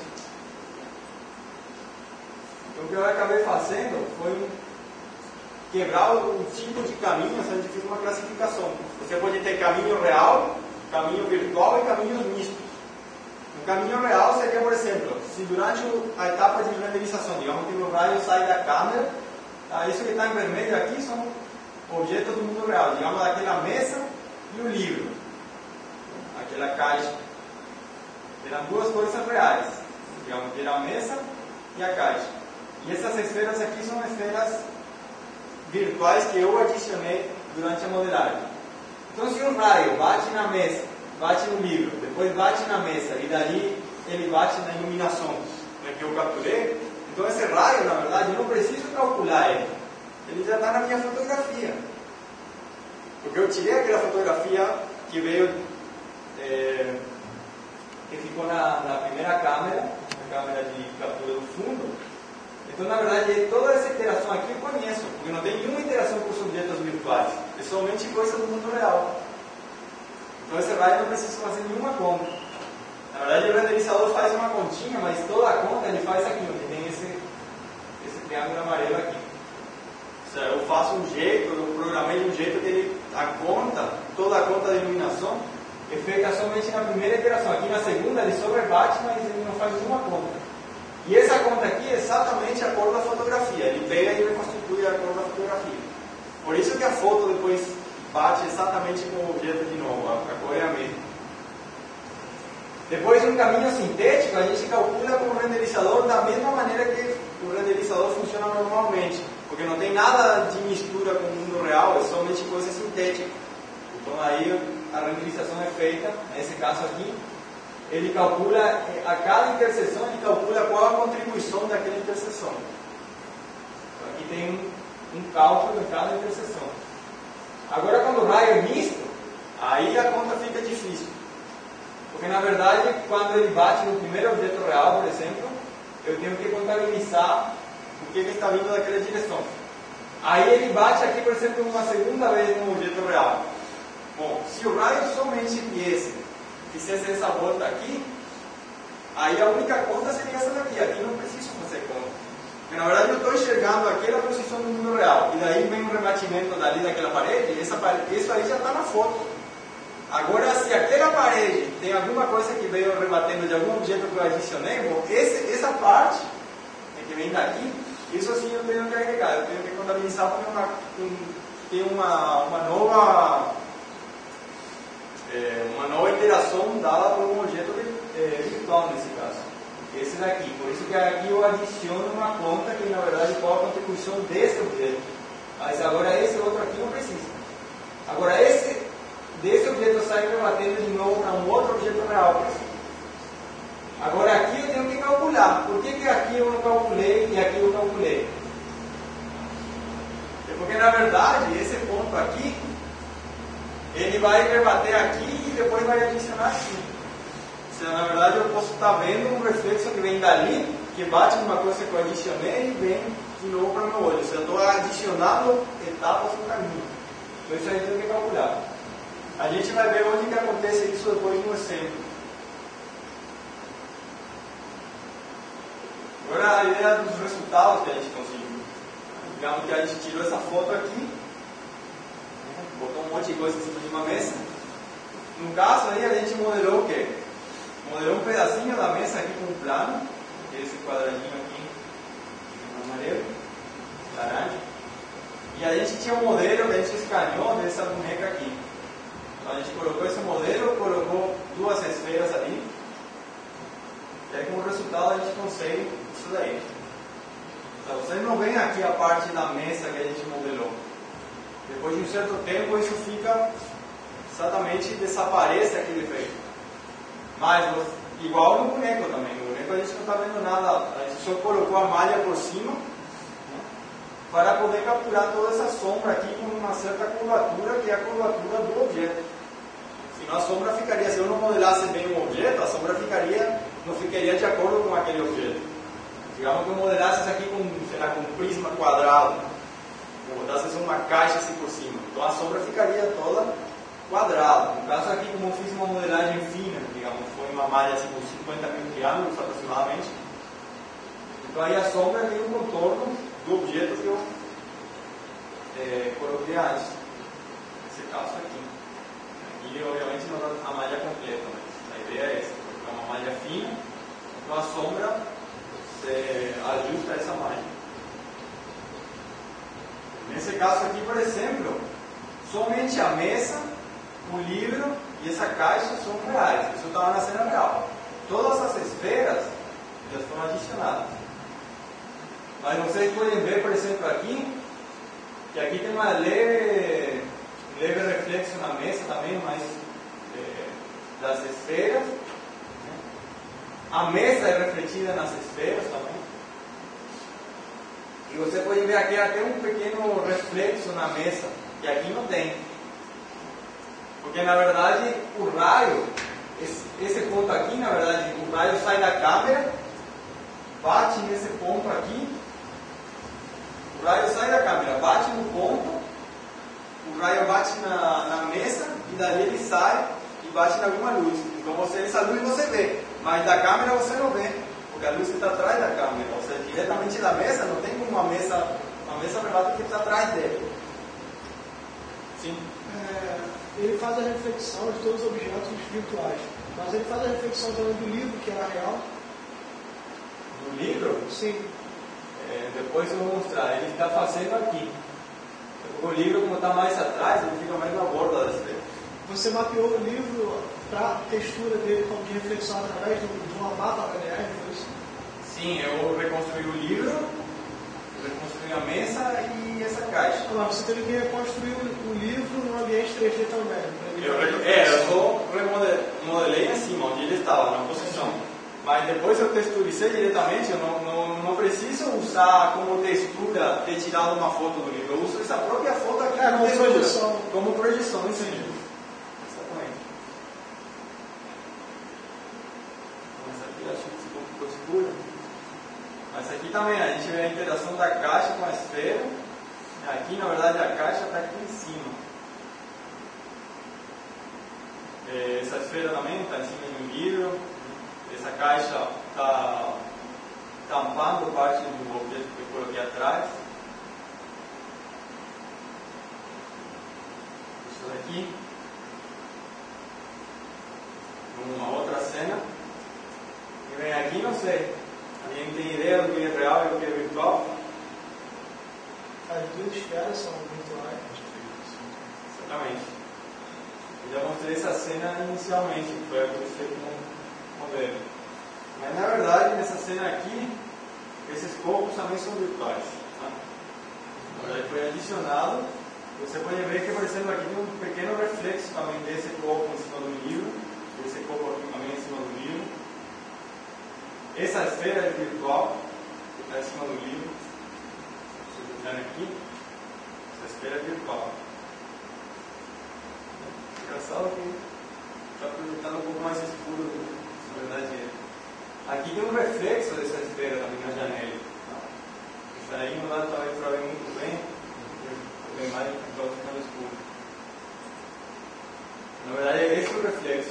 B: Então o que eu acabei fazendo foi quebrar o tipo de caminhos, a gente fez uma classificação. Você pode ter caminho real, caminho virtual e caminhos mistos. O caminho real seria, por exemplo, se durante a etapa de renderização, digamos que o raio sai da câmera, tá? Isso que está em vermelho aqui são objetos do mundo real, digamos aquela mesa e o livro, aquela caixa. Eram duas coisas reais, digamos que era a mesa e a caixa. E essas esferas aqui são esferas virtuais que eu adicionei durante a modelagem. Então, se um raio bate na mesa, bate no livro, depois bate na mesa e dali ele bate na iluminação, né, que eu capturei, então esse raio, na verdade, eu não preciso calcular ele. Ele já está na minha fotografia. Porque eu tirei aquela fotografia que veio, é, que ficou na, na primeira câmera, na câmera de captura do fundo. Então, na verdade, toda essa interação aqui eu conheço, porque não tem nenhuma interação com os objetos virtuais, é somente coisa do mundo real. Então, esse raio não precisa fazer nenhuma conta. Na verdade, o renderizador faz uma continha, mas toda a conta ele faz aqui, onde tem esse, esse triângulo amarelo aqui. Ou seja, eu faço um jeito, eu programei de um jeito que ele, a conta, toda a conta de iluminação, é feita somente na primeira iteração. Aqui na segunda ele só rebate, mas ele não faz nenhuma conta. E essa conta aqui é exatamente a cor da fotografia. Ele pega e reconstitui a cor da fotografia. Por isso que a foto depois bate exatamente com o objeto de novo. A cor é a mesma. Depois, um caminho sintético, a gente calcula com o renderizador da mesma maneira que o renderizador funciona normalmente. Porque não tem nada de mistura com o mundo real, é somente coisa sintética. Então aí a renderização é feita, nesse caso aqui, ele calcula, a cada interseção, ele calcula qual a contribuição daquela interseção. Então, aqui tem um, um cálculo em cada interseção. Agora, quando o raio é misto, aí a conta fica difícil. Porque, na verdade, quando ele bate no primeiro objeto real, por exemplo, eu tenho que contabilizar o que ele está vindo daquela direção. Aí ele bate aqui, por exemplo, uma segunda vez no objeto real. Bom, se o raio somente viesse, fizesse essa volta aqui, aí a única conta seria essa daqui. Aqui não preciso fazer conta. Porque, na verdade, eu estou enxergando aquela posição do mundo real. E daí vem um rebatimento dali daquela parede, e essa parede, isso aí já está na foto. Agora, se aquela parede tem alguma coisa que veio rebatendo de algum objeto que eu adicionei, bom, esse, essa parte que vem daqui, isso assim eu tenho que agregar, eu tenho que contabilizar porque uma, um, tem uma, uma nova é, uma nova interação dada por um objeto é, virtual nesse caso. Esse daqui, por isso que aqui eu adiciono uma conta que na verdade qual a contribuição desse objeto. Mas agora esse outro aqui não precisa. Agora esse desse objeto sai rebatendo de novo para um outro objeto real, por exemplo. Agora aqui eu tenho que calcular. Por que, que aqui eu não calculei e aqui eu calculei? É porque na verdade esse ponto aqui ele vai rebater aqui depois vai adicionar aqui. Ou seja, na verdade eu posso estar vendo um reflexo que vem dali, que bate numa coisa que eu adicionei e vem de novo para o meu olho. Ou seja, eu estou adicionando etapas no caminho. Então isso aí tem que calcular. A gente vai ver onde que acontece isso depois no exemplo. Agora a ideia dos resultados que a gente conseguiu. Digamos que a gente tirou essa foto aqui, botou um monte de coisa em cima de uma mesa. No caso aí a gente modelou o quê? Modelou um pedacinho da mesa aqui com um plano, que é esse quadradinho aqui, amarelo, laranja. E a gente tinha um modelo que a gente escaneou dessa boneca aqui. Então a gente colocou esse modelo, colocou duas esferas ali. E aí como resultado a gente consegue isso daí. Então vocês não veem aqui a parte da mesa que a gente modelou. Depois de um certo tempo isso fica exatamente, desaparece aquele efeito. Mas igual no boneco também. No boneco a gente não está vendo nada, a gente só colocou a malha por cima, né, para poder capturar toda essa sombra aqui com uma certa curvatura, que é a curvatura do objeto. Senão a sombra ficaria, se eu não modelasse bem o objeto, a sombra ficaria, não ficaria de acordo com aquele objeto. Digamos que eu modelasse isso aqui com, sei lá, com um prisma quadrado, eu botasse uma caixa assim por cima, então a sombra ficaria toda quadrada. No caso aqui, como eu fiz uma modelagem fina, digamos, foi uma malha assim com cinquenta mil triângulos aproximadamente, então aí a sombra tem um contorno do objeto que eu é, coloquei antes, nesse caso aqui. Aqui obviamente não dá a malha completa, mas a ideia é essa, colocar uma malha fina, então a sombra se ajusta a essa malha. Nesse caso aqui, por exemplo, somente a mesa, o livro e essa caixa são reais. Isso estava na cena real. Todas as esferas já foram adicionadas. Mas vocês podem ver, por exemplo, aqui, que aqui tem uma leve, leve reflexo na mesa também, mas é, das esferas. A mesa é refletida nas esferas também. E você pode ver aqui até um pequeno reflexo na mesa, que aqui não tem. Porque na verdade o raio, esse, esse ponto aqui, na verdade, o raio sai da câmera, bate nesse ponto aqui, o raio sai da câmera, bate no ponto, o raio bate na, na mesa e dali ele sai e bate em alguma luz. Então você, essa luz você vê, mas da câmera você não vê. Porque a luz que está atrás da câmera, ou seja, diretamente da mesa, não tem como uma mesa, uma mesa privada que está atrás dele. Sim?
C: É, ele faz a reflexão de todos os objetos virtuais, mas ele faz a reflexão também do livro, que era real.
B: Do livro?
C: Sim.
B: É, depois eu vou mostrar. Ele está fazendo aqui. O livro, como está mais atrás, ele fica mais na borda da esfera.
C: Você mapeou o livro para a textura dele como de reflexão através de uma mapa H D R, foi isso?
B: Sim, eu reconstruí o livro, reconstruí a mesa e essa caixa.
C: Ah, você teve que reconstruir o livro no ambiente três D também.
B: Eu, é, eu só remodelei em cima, onde ele estava, na posição. Mas depois eu texturizei diretamente, eu não, não, não preciso usar como textura, ter tirado uma foto do livro. Eu uso essa própria foto aqui
C: é,
B: como
C: textura, projeção.
B: Como projeção, sim. Exatamente. Essa aqui acho que ficou um pouco escura. Mas aqui também a gente vê a interação da caixa com a esfera. Aqui, na verdade, a caixa está aqui em cima. Essa esfera também está em cima de um livro. Essa caixa está tampando parte do objeto que eu coloquei atrás. Isso daqui. Uma outra cena. E vem aqui, não sei. Alguém tem ideia do que é real e do que é virtual?
C: As duas esferas são virtuais.
B: Exatamente. Eu já mostrei essa cena inicialmente, que foi a que eu fiz com o modelo. Mas na verdade, nessa cena aqui, esses corpos também são virtuais. Tá? Na verdade, foi adicionado. Você pode ver que, por exemplo, aqui tem um pequeno reflexo também desse corpo em cima do livro, desse corpo aqui também em cima do livro. Essa esfera é virtual, que está em cima do livro. Vocês olharem aqui, essa esfera é virtual. Engraçado que está projetando um pouco mais escuro, na verdade. Aqui tem um reflexo dessa esfera também na janela. Isso aí não dá para ver muito bem, porque a imagem está ficando escura. Na verdade, é esse o reflexo.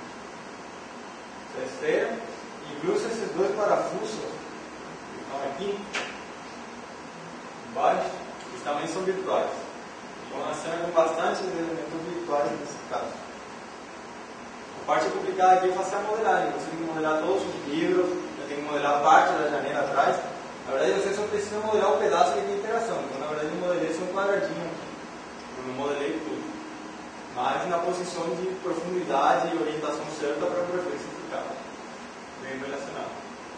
B: Essa esfera, incluso esses dois parafusos que estão aqui, embaixo, eles também são virtuais. Então, nós temos bastante elementos virtuais nesse caso. A parte complicada aqui é fazer a modelagem. Você tem que modelar todos os livros, tem que modelar parte da janela atrás. Na verdade, você só precisa modelar o pedaço que tem interação. Então, na verdade, eu modelei só um quadradinho aqui. Eu não modelei tudo. Mas na posição de profundidade e orientação certa para o reflexo ficar bem relacionado.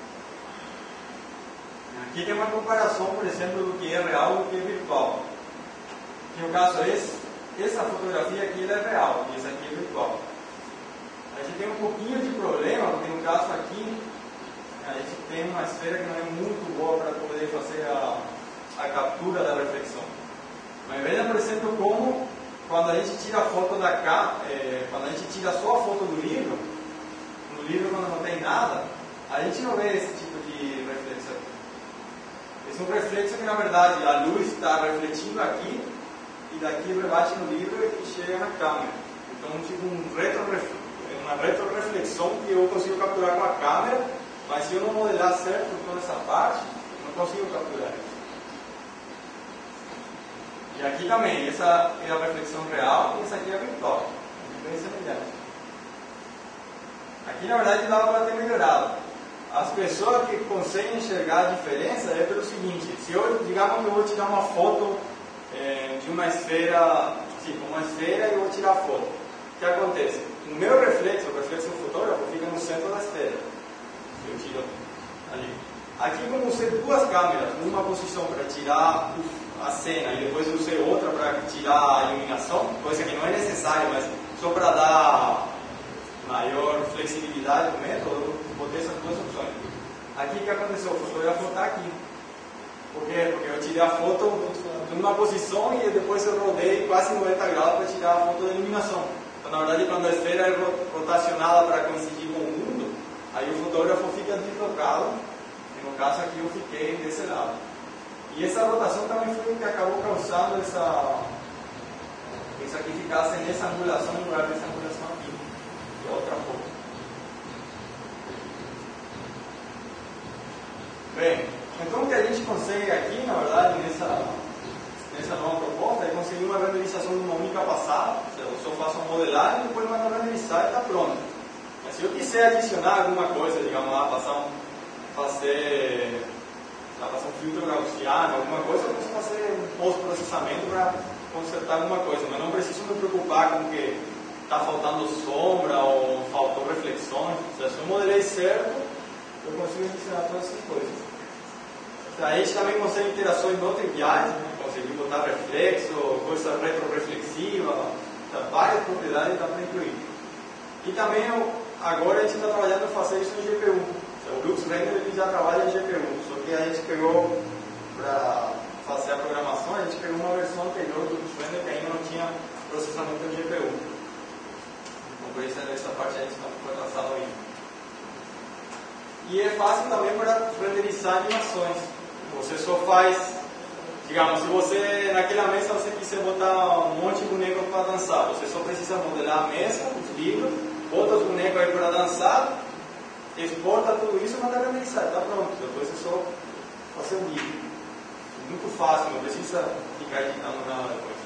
B: Aqui tem uma comparação, por exemplo, do que é real e do que é virtual. Que no caso é esse, essa fotografia aqui ela é real e essa aqui é virtual. A gente tem um pouquinho de problema, porque no caso aqui a gente tem uma esfera que não é muito boa para poder fazer a, a captura da reflexão. Mas veja, por exemplo, como quando a gente tira a foto da cá, é, quando a gente tira só a foto do livro, no livro quando não tem nada, a gente não vê esse tipo de reflexo aqui. Esse é um reflexo que na verdade a luz está refletindo aqui e daqui rebate no livro e chega na câmera. Então tipo um retroreflexo, uma retroreflexão que eu consigo capturar com a câmera, mas se eu não modelar certo toda essa parte, eu não consigo capturar isso. E aqui também, essa é a reflexão real e essa aqui é a virtual. É bem semelhante. Aqui na verdade dá para ter melhorado. As pessoas que conseguem enxergar a diferença é pelo seguinte: se eu, digamos que eu vou tirar uma foto é, de uma esfera, sim, uma esfera e eu vou tirar a foto. O que acontece? O meu reflexo, o reflexo do fotógrafo, fica no centro da esfera. Eu tiro ali. Aqui, como eu usei duas câmeras, uma posição para tirar a cena e depois eu usei outra para tirar a iluminação, coisa que não é necessária, mas só para dar maior flexibilidade no método, eu botei essas duas opções. Aqui o que aconteceu? O fotógrafo está aqui. Por quê? Porque eu tirei a foto de uma posição e depois eu rodei quase noventa graus para tirar a foto da iluminação. Então, na verdade, quando a esfera é rotacionada para coincidir com o mundo, aí o fotógrafo fica deslocado, e no caso aqui eu fiquei desse lado. E essa rotação também foi o que acabou causando essa, isso aqui ficasse nessa angulação no lugar dessa angulação aqui, que é outra foto. Bem, então o que a gente consegue aqui, na verdade, nessa, nessa nova proposta, é conseguir uma renderização de uma única passada. Eu só faço uma modelagem e depois mando renderizar e está pronto. Mas se eu quiser adicionar alguma coisa, digamos lá, passar um, fazer, fazer um filtro gaussiano, alguma coisa, eu posso fazer um pós-processamento para consertar alguma coisa. Mas não preciso me preocupar com que está faltando sombra ou faltou reflexões. Se eu modelei certo, eu consigo adicionar todas essas coisas. A gente também consegue interações não triviais, né? Conseguir botar reflexo, coisa retroreflexiva, tá, várias propriedades dá para incluir. E também agora a gente está trabalhando em fazer isso em G P U. O Lux Render ele já trabalha em G P U, só que a gente pegou para fazer a programação, a gente pegou uma versão anterior do Lux Render que ainda não tinha processamento em G P U. Então por isso essa parte a gente não foi lançado ainda. E é fácil também para renderizar animações. Você só faz, digamos, se você naquela mesa você quiser botar um monte de bonecos para dançar, você só precisa modelar a mesa, os livros, bota os bonecos aí para dançar, exporta tudo isso e manda renderizar, está pronto. Depois é só fazer um vídeo. Muito fácil, não precisa ficar editando nada depois.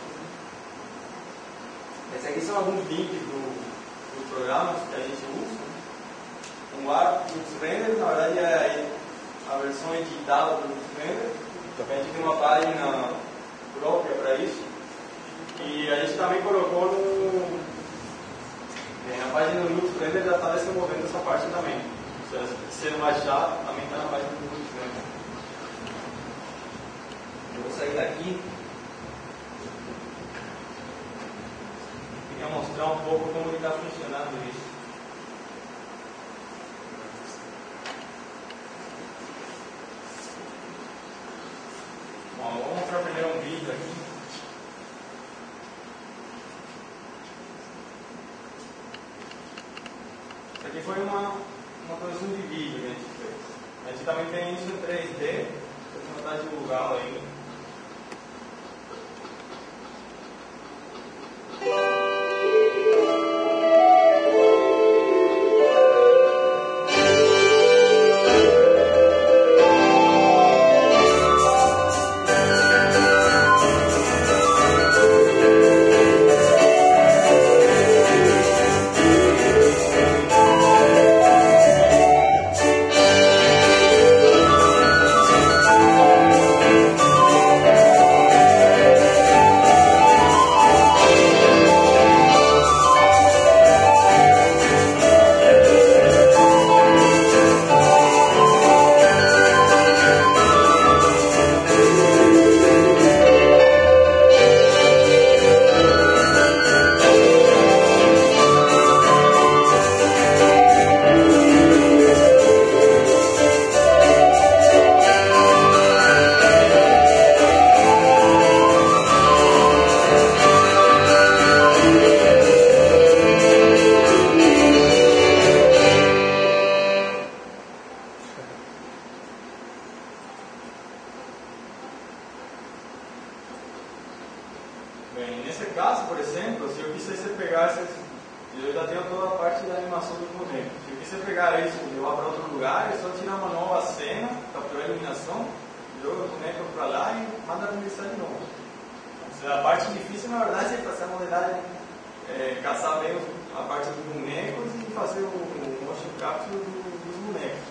B: Esses aqui são alguns links do, do programa que a gente usa. O Lux Render, na verdade, é a versão editada do Lux Render. A gente tem uma página própria para isso. E a gente também colocou no, na página do Lux Render, já está desenvolvendo essa parte também. Se você baixar, também está na página do Lux Render. Eu vou sair daqui. Queria mostrar um pouco como está funcionando isso. Bom, vou mostrar primeiro um vídeo aqui. Isso aqui foi uma, uma produção de vídeo que a gente fez. A gente também tem isso em três D, vou tentar divulgar ainda. Bem, nesse caso, por exemplo, se eu quisesse pegar essas, eu já tenho toda a parte da animação do boneco. Se eu quisesse pegar isso e levar para outro lugar, é só tirar uma nova cena, capturar a iluminação, joga o boneco para lá e manda começar de novo. Então, a parte difícil, na verdade, é fazer a modelagem, é, caçar bem a parte dos bonecos e fazer o, o motion capture do, dos bonecos.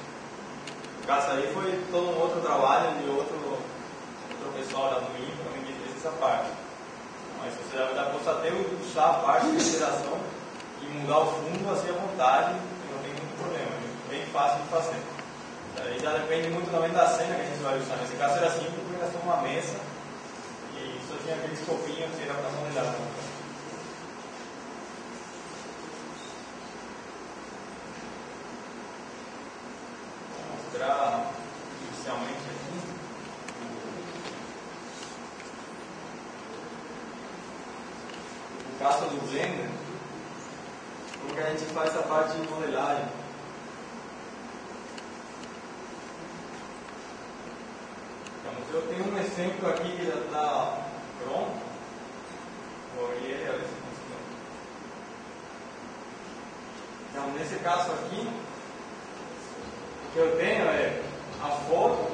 B: O caso aí foi todo um outro trabalho de outro, outro pessoal lá no I N P também que fez essa parte. Mas você já dá para até usar a parte de interação e mudar o fundo assim à vontade, não tem muito problema, é bem fácil de fazer. Aí já depende muito também da cena que a gente vai usar. Nesse caso era simples porque era só uma mesa e só tinha aquele escopinho que era para modelar. Vou mostrar inicialmente aqui. No caso do Blender, como que a gente faz essa parte de modelagem? Então, eu tenho um exemplo aqui que já está pronto. Vou abrir ele, a ver se funciona. Então, nesse caso aqui, o que eu tenho é a foto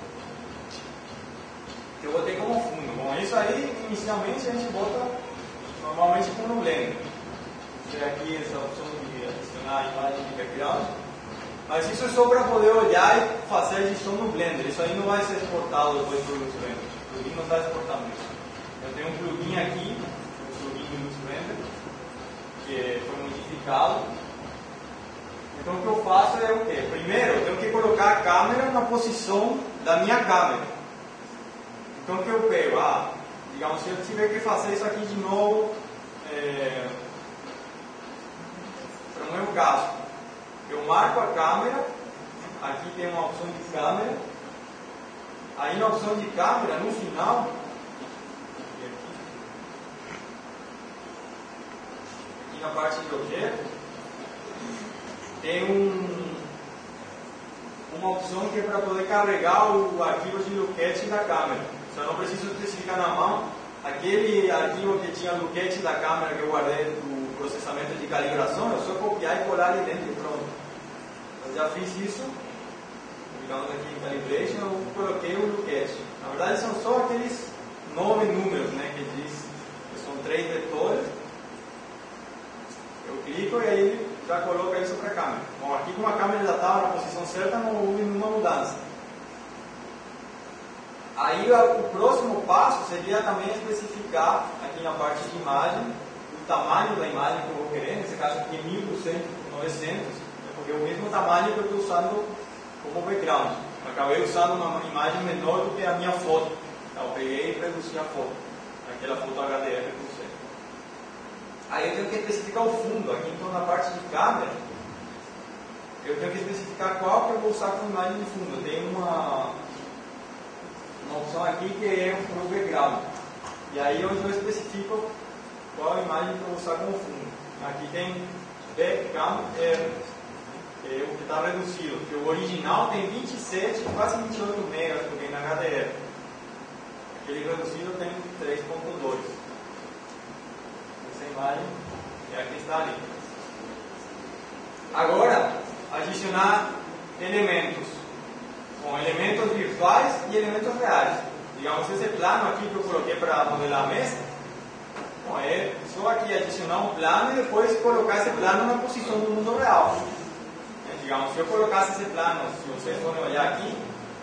B: que eu botei como fundo. Bom, isso aí, inicialmente, a gente bota normalmente com no Blender. Tem aqui essa opção de adicionar a imagem de background. Mas isso é só para poder olhar e fazer a edição no Blender. Isso aí não vai ser exportado depois para o Lux Blender. O plugin não está exportando isso. Eu tenho um plugin aqui, um plugin do Lux Blender, que foi modificado. Então o que eu faço é o quê? Primeiro, eu tenho que colocar a câmera na posição da minha câmera. Então o que eu pego? Ah, digamos, se eu tiver que fazer isso aqui de novo, é, para o meu caso, eu marco a câmera, aqui tem uma opção de câmera, aí na opção de câmera, no final, aqui na parte de objeto, tem um, uma opção que é para poder carregar o arquivo de looket da câmera. Só não preciso especificar na mão. Aquele arquivo que tinha looket da câmera que eu guardei do processamento de calibração, eu só copiar e colar ali dentro e pronto. Eu já fiz isso, digamos aqui em calibration, eu coloquei o looket. Na verdade são só aqueles nove números, né, que diz que são três vetores. Eu clico e aí já coloca isso para a câmera. Bom, aqui como a câmera já estava na posição certa, não houve nenhuma mudança. Aí o próximo passo seria também especificar aqui na parte de imagem o tamanho da imagem que eu vou querer. Nesse caso aqui é mil por novecentos, porque é o mesmo tamanho que eu estou usando como background. Eu acabei usando uma imagem menor do que a minha foto. Então, eu peguei e reduzi a foto, aquela foto H D R que eu usei. Aí eu tenho que especificar o fundo. Aqui então na parte de câmera, eu tenho que especificar qual que eu vou usar como imagem de fundo. Eu tenho uma... uma opção aqui que é o background. E aí onde eu especifico qual imagem que eu vou usar como fundo. Aqui tem background, é, é o que está reduzido, porque o original tem vinte e sete, quase vinte e oito megas que vem na H D R. Aquele reduzido tem três ponto dois. Essa imagem é a que está ali. Agora, adicionar elementos. Com elementos virtuais e elementos reais. Digamos, esse plano aqui que eu coloquei para modelar a mesa, bom, é só aqui adicionar um plano e depois colocar esse plano na posição do mundo real. É, digamos, se eu colocasse esse plano, se vocês forem olhar aqui,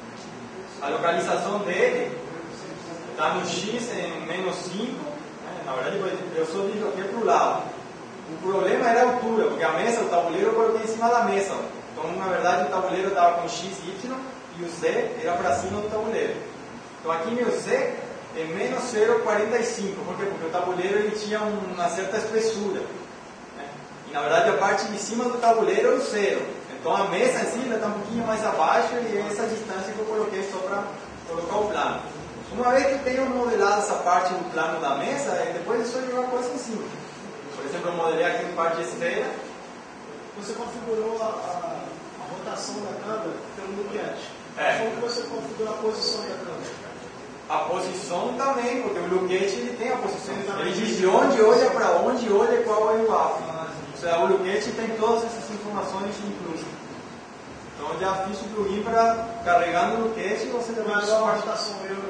B: a localização dele está no X em menos cinco, né? Na verdade eu só desloquei para o lado. O problema era a altura, porque a mesa, o tabuleiro eu coloquei em cima da mesa. Então, na verdade, o tabuleiro estava com X, Y e o Z era para cima do tabuleiro. Então, aqui meu Z é menos zero vírgula quarenta e cinco. Por quê? Porque o tabuleiro ele tinha uma certa espessura. Né? E, na verdade, a parte de cima do tabuleiro é o zero. Então, a mesa em si está um pouquinho mais abaixo e é essa distância que eu coloquei só para colocar o plano. Uma vez que eu tenho modelado essa parte do plano da mesa, depois é só jogar coisa em cima. Por exemplo, eu modelei aqui uma parte de esfera.
C: Você configurou a, a, a rotação da câmera pelo Luquete.
B: É.
C: Como que você configura a posição da câmera?
B: A posição também, porque o Luquete ele tem a posição. Ele diz de onde olha para onde olha qual é o ângulo. Ou seja, o Luquete tem todas essas informações inclusas. Então eu já fiz o plugin para carregando o Luquete e você já vai
C: Não é só a rotação eu,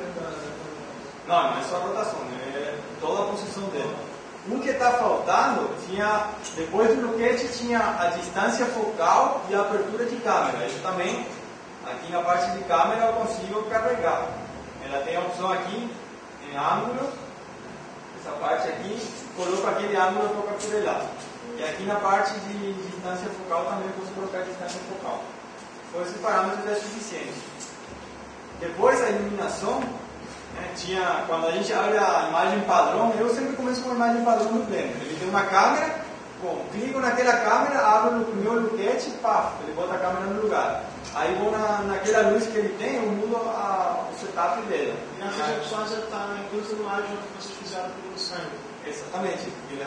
B: Não, não é só a rotação, é toda a posição dele. O que está faltando, tinha, depois do Luquete tinha a distância focal e a abertura de câmera. Isso também, aqui na parte de câmera eu consigo carregar. Ela tem a opção aqui, em ângulo, essa parte aqui, coloco aquele ângulo que eu capturei lá. E aqui na parte de distância focal também eu posso colocar a distância focal. Então esses parâmetros é suficiente. Depois a iluminação, né, tinha, quando a gente abre a imagem padrão, eu sempre começo com a imagem padrão no Blender. Ele tem uma câmera, bom, clico naquela câmera, abro o meu Luquete e pá, ele bota a câmera no lugar. Aí vou na, naquela luz que ele tem, eu mudo a, o setup dele.
C: E essas opções já estão inclusas no áudio que vocês fizeram pelo Luciano.
B: Exatamente,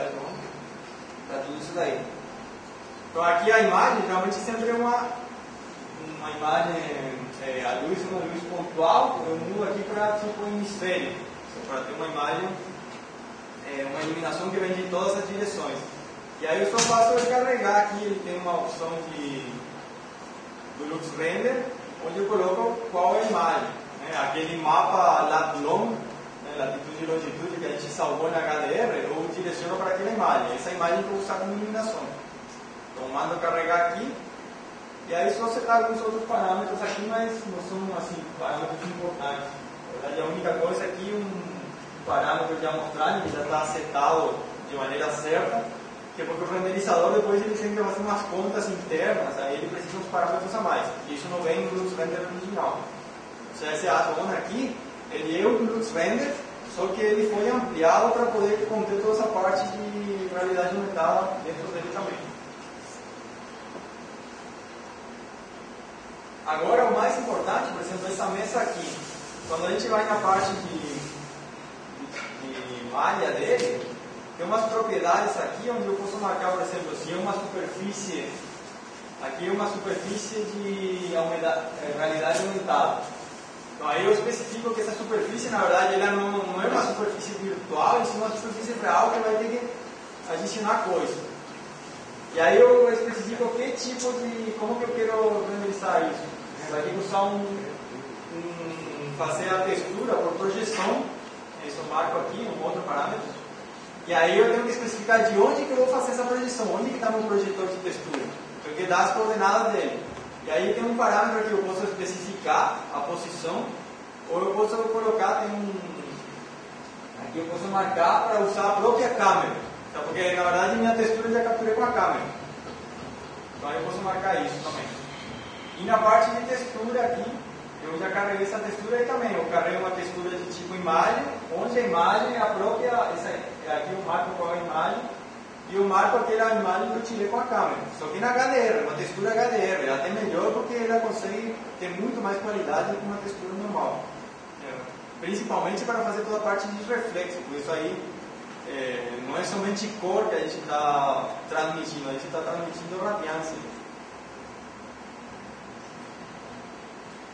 B: está tudo isso daí. Então aqui a imagem realmente sempre é uma, uma imagem, é, a luz é uma luz pontual, eu mudo aqui para tipo hemisfério, para ter uma imagem, é, uma iluminação que vem de todas as direções. E aí eu só faço eu carregar aqui, ele tem uma opção de, do Lux Render, onde eu coloco qual é a imagem. Né? Aquele mapa lat long, né, latitude e longitude que a gente salvou na H D R, eu direciono para aquela imagem. Essa imagem que eu vou usar como iluminação. Então mando carregar aqui, e aí só setar alguns outros parâmetros aqui, mas não são assim, parâmetros importantes. Na verdade, a única coisa aqui, um parâmetro de amostragem que já está setado de maneira certa, que é porque o renderizador depois ele tem que fazer umas contas internas, aí ele precisa uns parâmetros a mais. E isso não vem no Lux Render original. Ou seja, esse add-on aqui, ele é o do Lux Render, só que ele foi ampliado para poder conter toda essa parte de realidade aumentada dentro dele também. Agora, o mais importante, por exemplo, essa mesa aqui. Quando a gente vai na parte de, de, de malha dele, tem umas propriedades aqui onde eu posso marcar, por exemplo, se é uma superfície, aqui é uma superfície de umidade, realidade aumentada. Então aí eu especifico que essa superfície, na verdade, ela não, não é uma superfície virtual, é uma superfície real que vai ter que adicionar coisa. E aí eu especifico que tipo de, como que eu quero renderizar isso. Vai ter que usar um, um, fazer a textura por projeção, isso eu marco aqui, um outro parâmetro. E aí eu tenho que especificar de onde que eu vou fazer essa projeção, onde que está meu projetor de textura, porque dá as coordenadas dele. E aí tem um parâmetro que eu posso especificar a posição, ou eu posso colocar, tem um, aqui eu posso marcar para usar a própria câmera, então, porque na verdade minha textura eu já capturei com a câmera. Então eu posso marcar isso também. E na parte de textura aqui, eu já carreguei essa textura aí também. Eu carreguei uma textura de tipo imagem, onde a imagem é a própria, essa, aqui eu marco qual é a imagem, e eu marco aquela imagem que eu tirei com a câmera. Só que na H D R, uma textura H D R, ela até melhor porque ela consegue ter muito mais qualidade do que uma textura normal. É, principalmente para fazer toda a parte de reflexo, por isso aí é, não é somente cor que a gente está transmitindo, a gente está transmitindo radiância.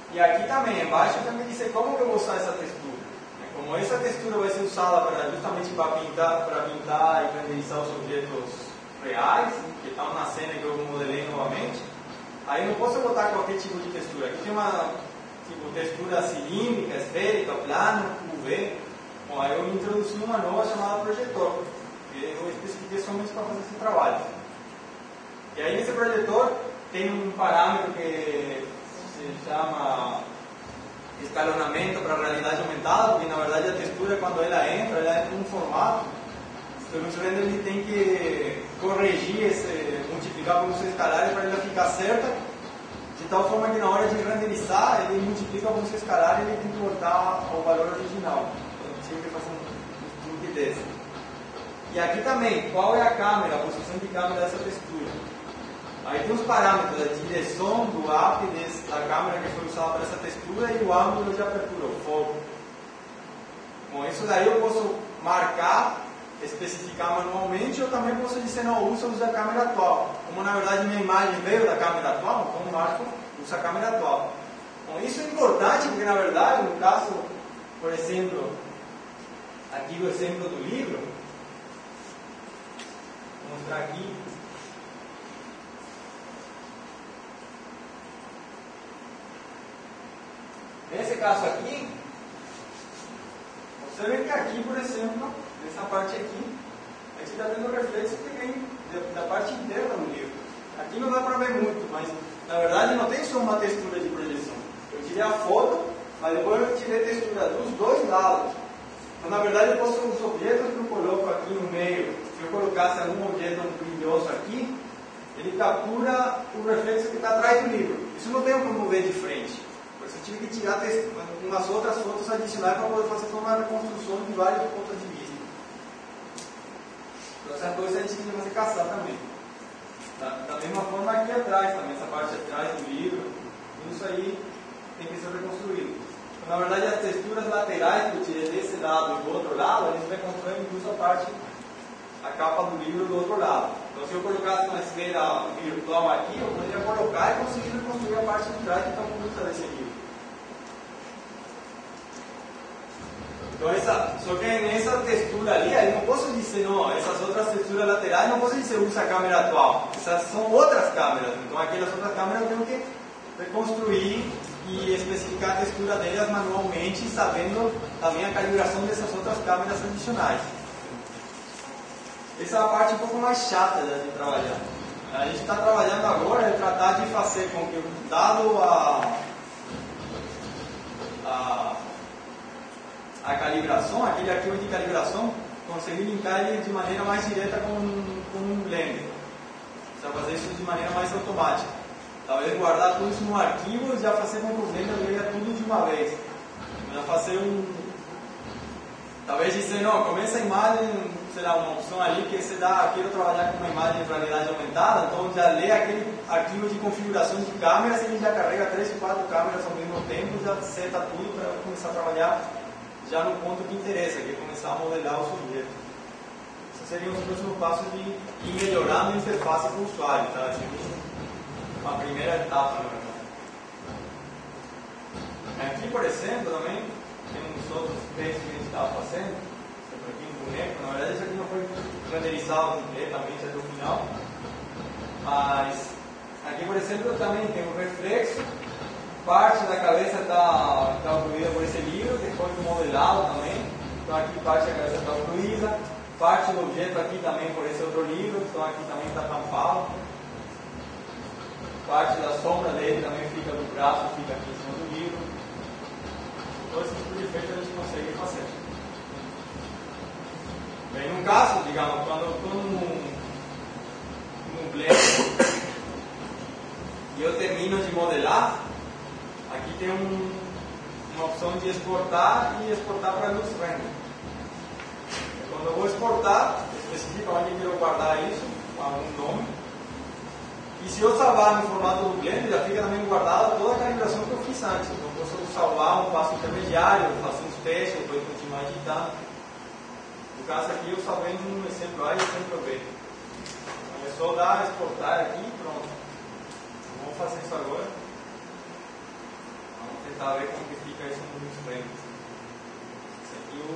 B: E aqui também, embaixo eu também dizer como que eu vou usar essa textura. Como essa textura vai ser usada para, justamente para pintar, para pintar e renderizar os objetos reais, que estão na cena que eu modelei novamente, aí eu não posso botar qualquer tipo de textura. Aqui tem uma tipo, textura cilíndrica, esférica, plano, U V. Bom, aí eu introduzi uma nova chamada projetor, que eu especifiquei somente para fazer esse trabalho. E aí nesse projetor tem um parâmetro que se chama escalonamento para realidade aumentada, porque na verdade a textura, quando ela entra, ela entra num formato, então o render ele tem que corrigir, esse, multiplicar por seu escalar para ela ficar certa, de tal forma que na hora de renderizar, ele multiplica por seu escalar e ele tem que voltar ao valor original. Então tinha que fazer um truque desse. E aqui também, qual é a câmera, a posição de câmera dessa textura? Aí tem os parâmetros da direção do ápice da câmera que foi usada para essa textura e o ângulo de abertura, o foco. Bom, isso daí eu posso marcar, especificar manualmente, ou também posso dizer, não, usa usa a câmera atual. Como na verdade minha imagem veio da câmera atual, então marco, usa a câmera atual. Bom, isso é importante porque na verdade, no caso, por exemplo, aqui o exemplo do livro, vou mostrar aqui. Nesse caso aqui, você vê que aqui, por exemplo, nessa parte aqui, a gente está vendo o reflexo que vem da parte interna do livro. Aqui não dá para ver muito, mas na verdade não tem só uma textura de projeção. Eu tirei a foto, mas depois eu tirei a textura dos dois lados. Então na verdade eu posso, os objetos que eu coloco aqui no meio, se eu colocasse algum objeto brilhoso aqui, ele captura o reflexo que está atrás do livro. Isso não tem como ver de frente. Eu tive que tirar umas outras fotos adicionais para poder fazer toda uma reconstrução de vários pontos de vista. Então essa coisa a gente tem que fazer caçar também. Da, da mesma forma aqui atrás também, essa parte de trás do livro, tudo isso aí tem que ser reconstruído. Então, na verdade as texturas laterais que eu tirei desse lado e do outro lado, eles reconstruem incluso a parte, a capa do livro do outro lado. Então se eu colocasse uma esfera virtual aqui, eu poderia colocar e conseguir reconstruir a parte de trás que está oculta desse livro. Então, essa, só que nessa textura ali, eu não posso dizer, não, essas outras texturas laterais, não posso dizer, usa a câmera atual. Essas são outras câmeras. Então, aquelas outras câmeras eu tenho que reconstruir e especificar a textura delas manualmente, sabendo também a calibração dessas outras câmeras adicionais. Essa é a parte um pouco mais chata de trabalhar. A gente está trabalhando agora é tratar de fazer com que, dado a, a a calibração, aquele arquivo de calibração, conseguir linkar ele de maneira mais direta com, com um Blender. Você vai fazer isso de maneira mais automática. Talvez guardar tudo isso no arquivo e já fazer com que o Blender leia tudo de uma vez. Já fazer um... Talvez dizer, não, começa a imagem, sei lá, uma opção ali que você dá, quero trabalhar com uma imagem de realidade aumentada, então já lê aquele arquivo de configuração de câmeras e ele já carrega três ou quatro câmeras ao mesmo tempo, já seta tudo para começar a trabalhar já no ponto que interessa, que é começar a modelar os objetos. Esses seriam os próximos passos de ir melhorando a interface para o usuário, tá? Assim, uma primeira etapa, na verdade. Aqui, por exemplo, também tem uns outros textos que a gente estava fazendo, aqui um boneco, na verdade isso aqui não foi renderizado completamente até o final, mas aqui, por exemplo, também tem um reflexo. Parte da cabeça está tá ocluída por esse livro, que foi modelado também. Então aqui parte da cabeça está ocluída, parte do objeto aqui também por esse outro livro, então aqui também está tampado. Parte da sombra dele também fica do braço, fica aqui em cima do livro. Então esse tipo de efeito a gente consegue fazer. Bem, num caso, digamos, quando eu estou num, num Blender e eu termino de modelar, aqui tem um, uma opção de exportar e exportar para luz render. Quando eu vou exportar, especifica onde eu quero guardar isso, com algum nome. E se eu salvar no formato do Blender, já fica também guardada toda a calibração que eu fiz antes. Então eu posso salvar um passo intermediário, faço uns testes, depois continuar editando. No caso aqui eu salvei um exemplo A e exemplo B. Então é só dar exportar aqui e pronto. Vamos fazer isso agora. tentar ver como que fica isso no Linux Blender. Esse aqui o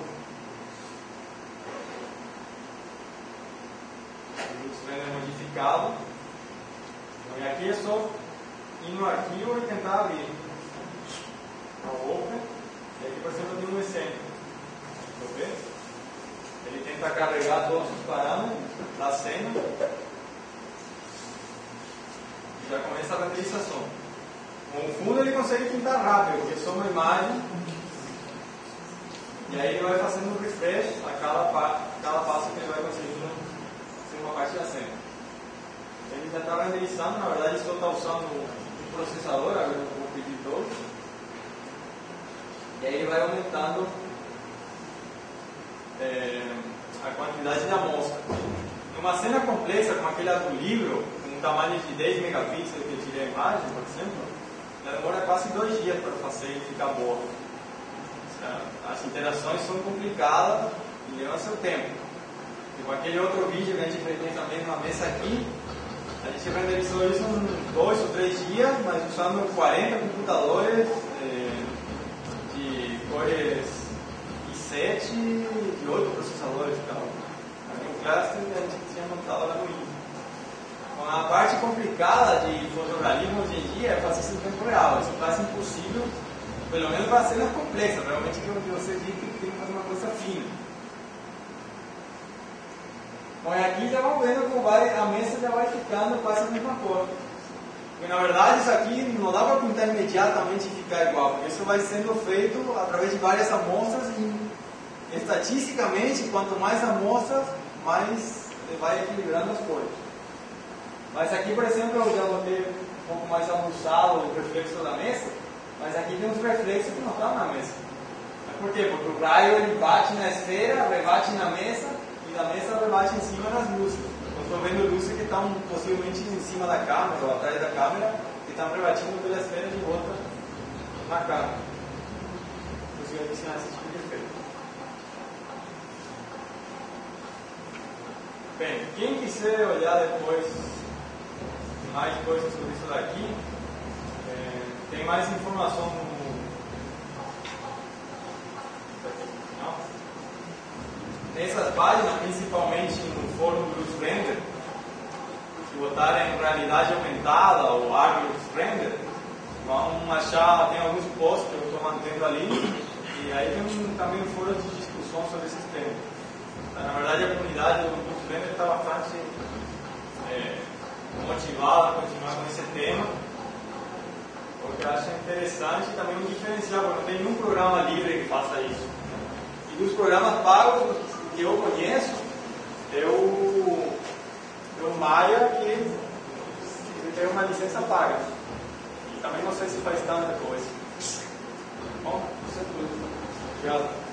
B: Linux Blender modificado. Então, e aqui é só ir no arquivo e tentar abrir. Então, open. E aqui, por exemplo, eu tenho um exemplo. Deixa eu ver. Ele tenta carregar todos os parâmetros da cena. E já começa a renderização. Com o fundo ele consegue pintar rápido, porque é só uma imagem. E aí ele vai fazendo um refresh a cada, cada passo que ele vai conseguindo ser uma parte da cena. Ele já está renderizando, na verdade só está usando um processador, agora eu vou pedir todos. E aí ele vai aumentando é, a quantidade de amostra. Numa cena complexa, como aquela do livro, com um tamanho de dez megapixels que eu tirei a imagem, por exemplo, ela demora quase dois dias para fazer e ficar boa. As interações são complicadas e levam seu tempo. E com aquele outro vídeo que a gente pretende também na mesa aqui, a gente renderizou isso em dois ou três dias, mas usando quarenta computadores eh, de cores i sete e de oito processadores. Então, um cluster que a gente tinha montado lá no Windows. Então, a parte complicada de fotorealismo hoje em dia é fazer isso em tempo real. Isso quase impossível, pelo menos para cenas complexas, realmente que você diz que tem que fazer uma coisa fina. Bom, e aqui já vão vendo como vai, a mesa já vai ficando quase a mesma cor. Porque na verdade isso aqui não dá para pintar imediatamente e ficar igual, porque isso vai sendo feito através de várias amostras e estatisticamente, quanto mais amostras, mais vai equilibrando as cores. Mas aqui, por exemplo, eu já botei um pouco mais abusado o reflexo da mesa, mas aqui tem uns reflexos que não estão na mesa. Mas por quê? Porque o raio ele bate na esfera, rebate na mesa, e da mesa rebate em cima das luzes. Eu estou vendo luzes que estão possivelmente em cima da câmera, ou atrás da câmera, que estão rebatindo pela esfera de volta na câmera. Consigo adicionar esse tipo de efeito. Bem, quem quiser olhar depois mais coisas sobre isso daqui, é, tem mais informação no nessas páginas, principalmente no fórum do Linux Render. Se botarem realidade aumentada ou Argus Render, vão achar, tem alguns posts que eu estou mantendo ali, e aí tem um, também um fórum de discussão sobre esses temas. Na verdade, a comunidade do Linux Render está bastante é, motivada a continuar com esse tema, porque eu acho interessante e também um diferencial, porque não tem nenhum programa livre que faça isso. E dos programas pagos que eu conheço, é o, é o Maya, que tem uma licença paga. E também não sei se faz tanta coisa. Bom, isso é tudo. Obrigado.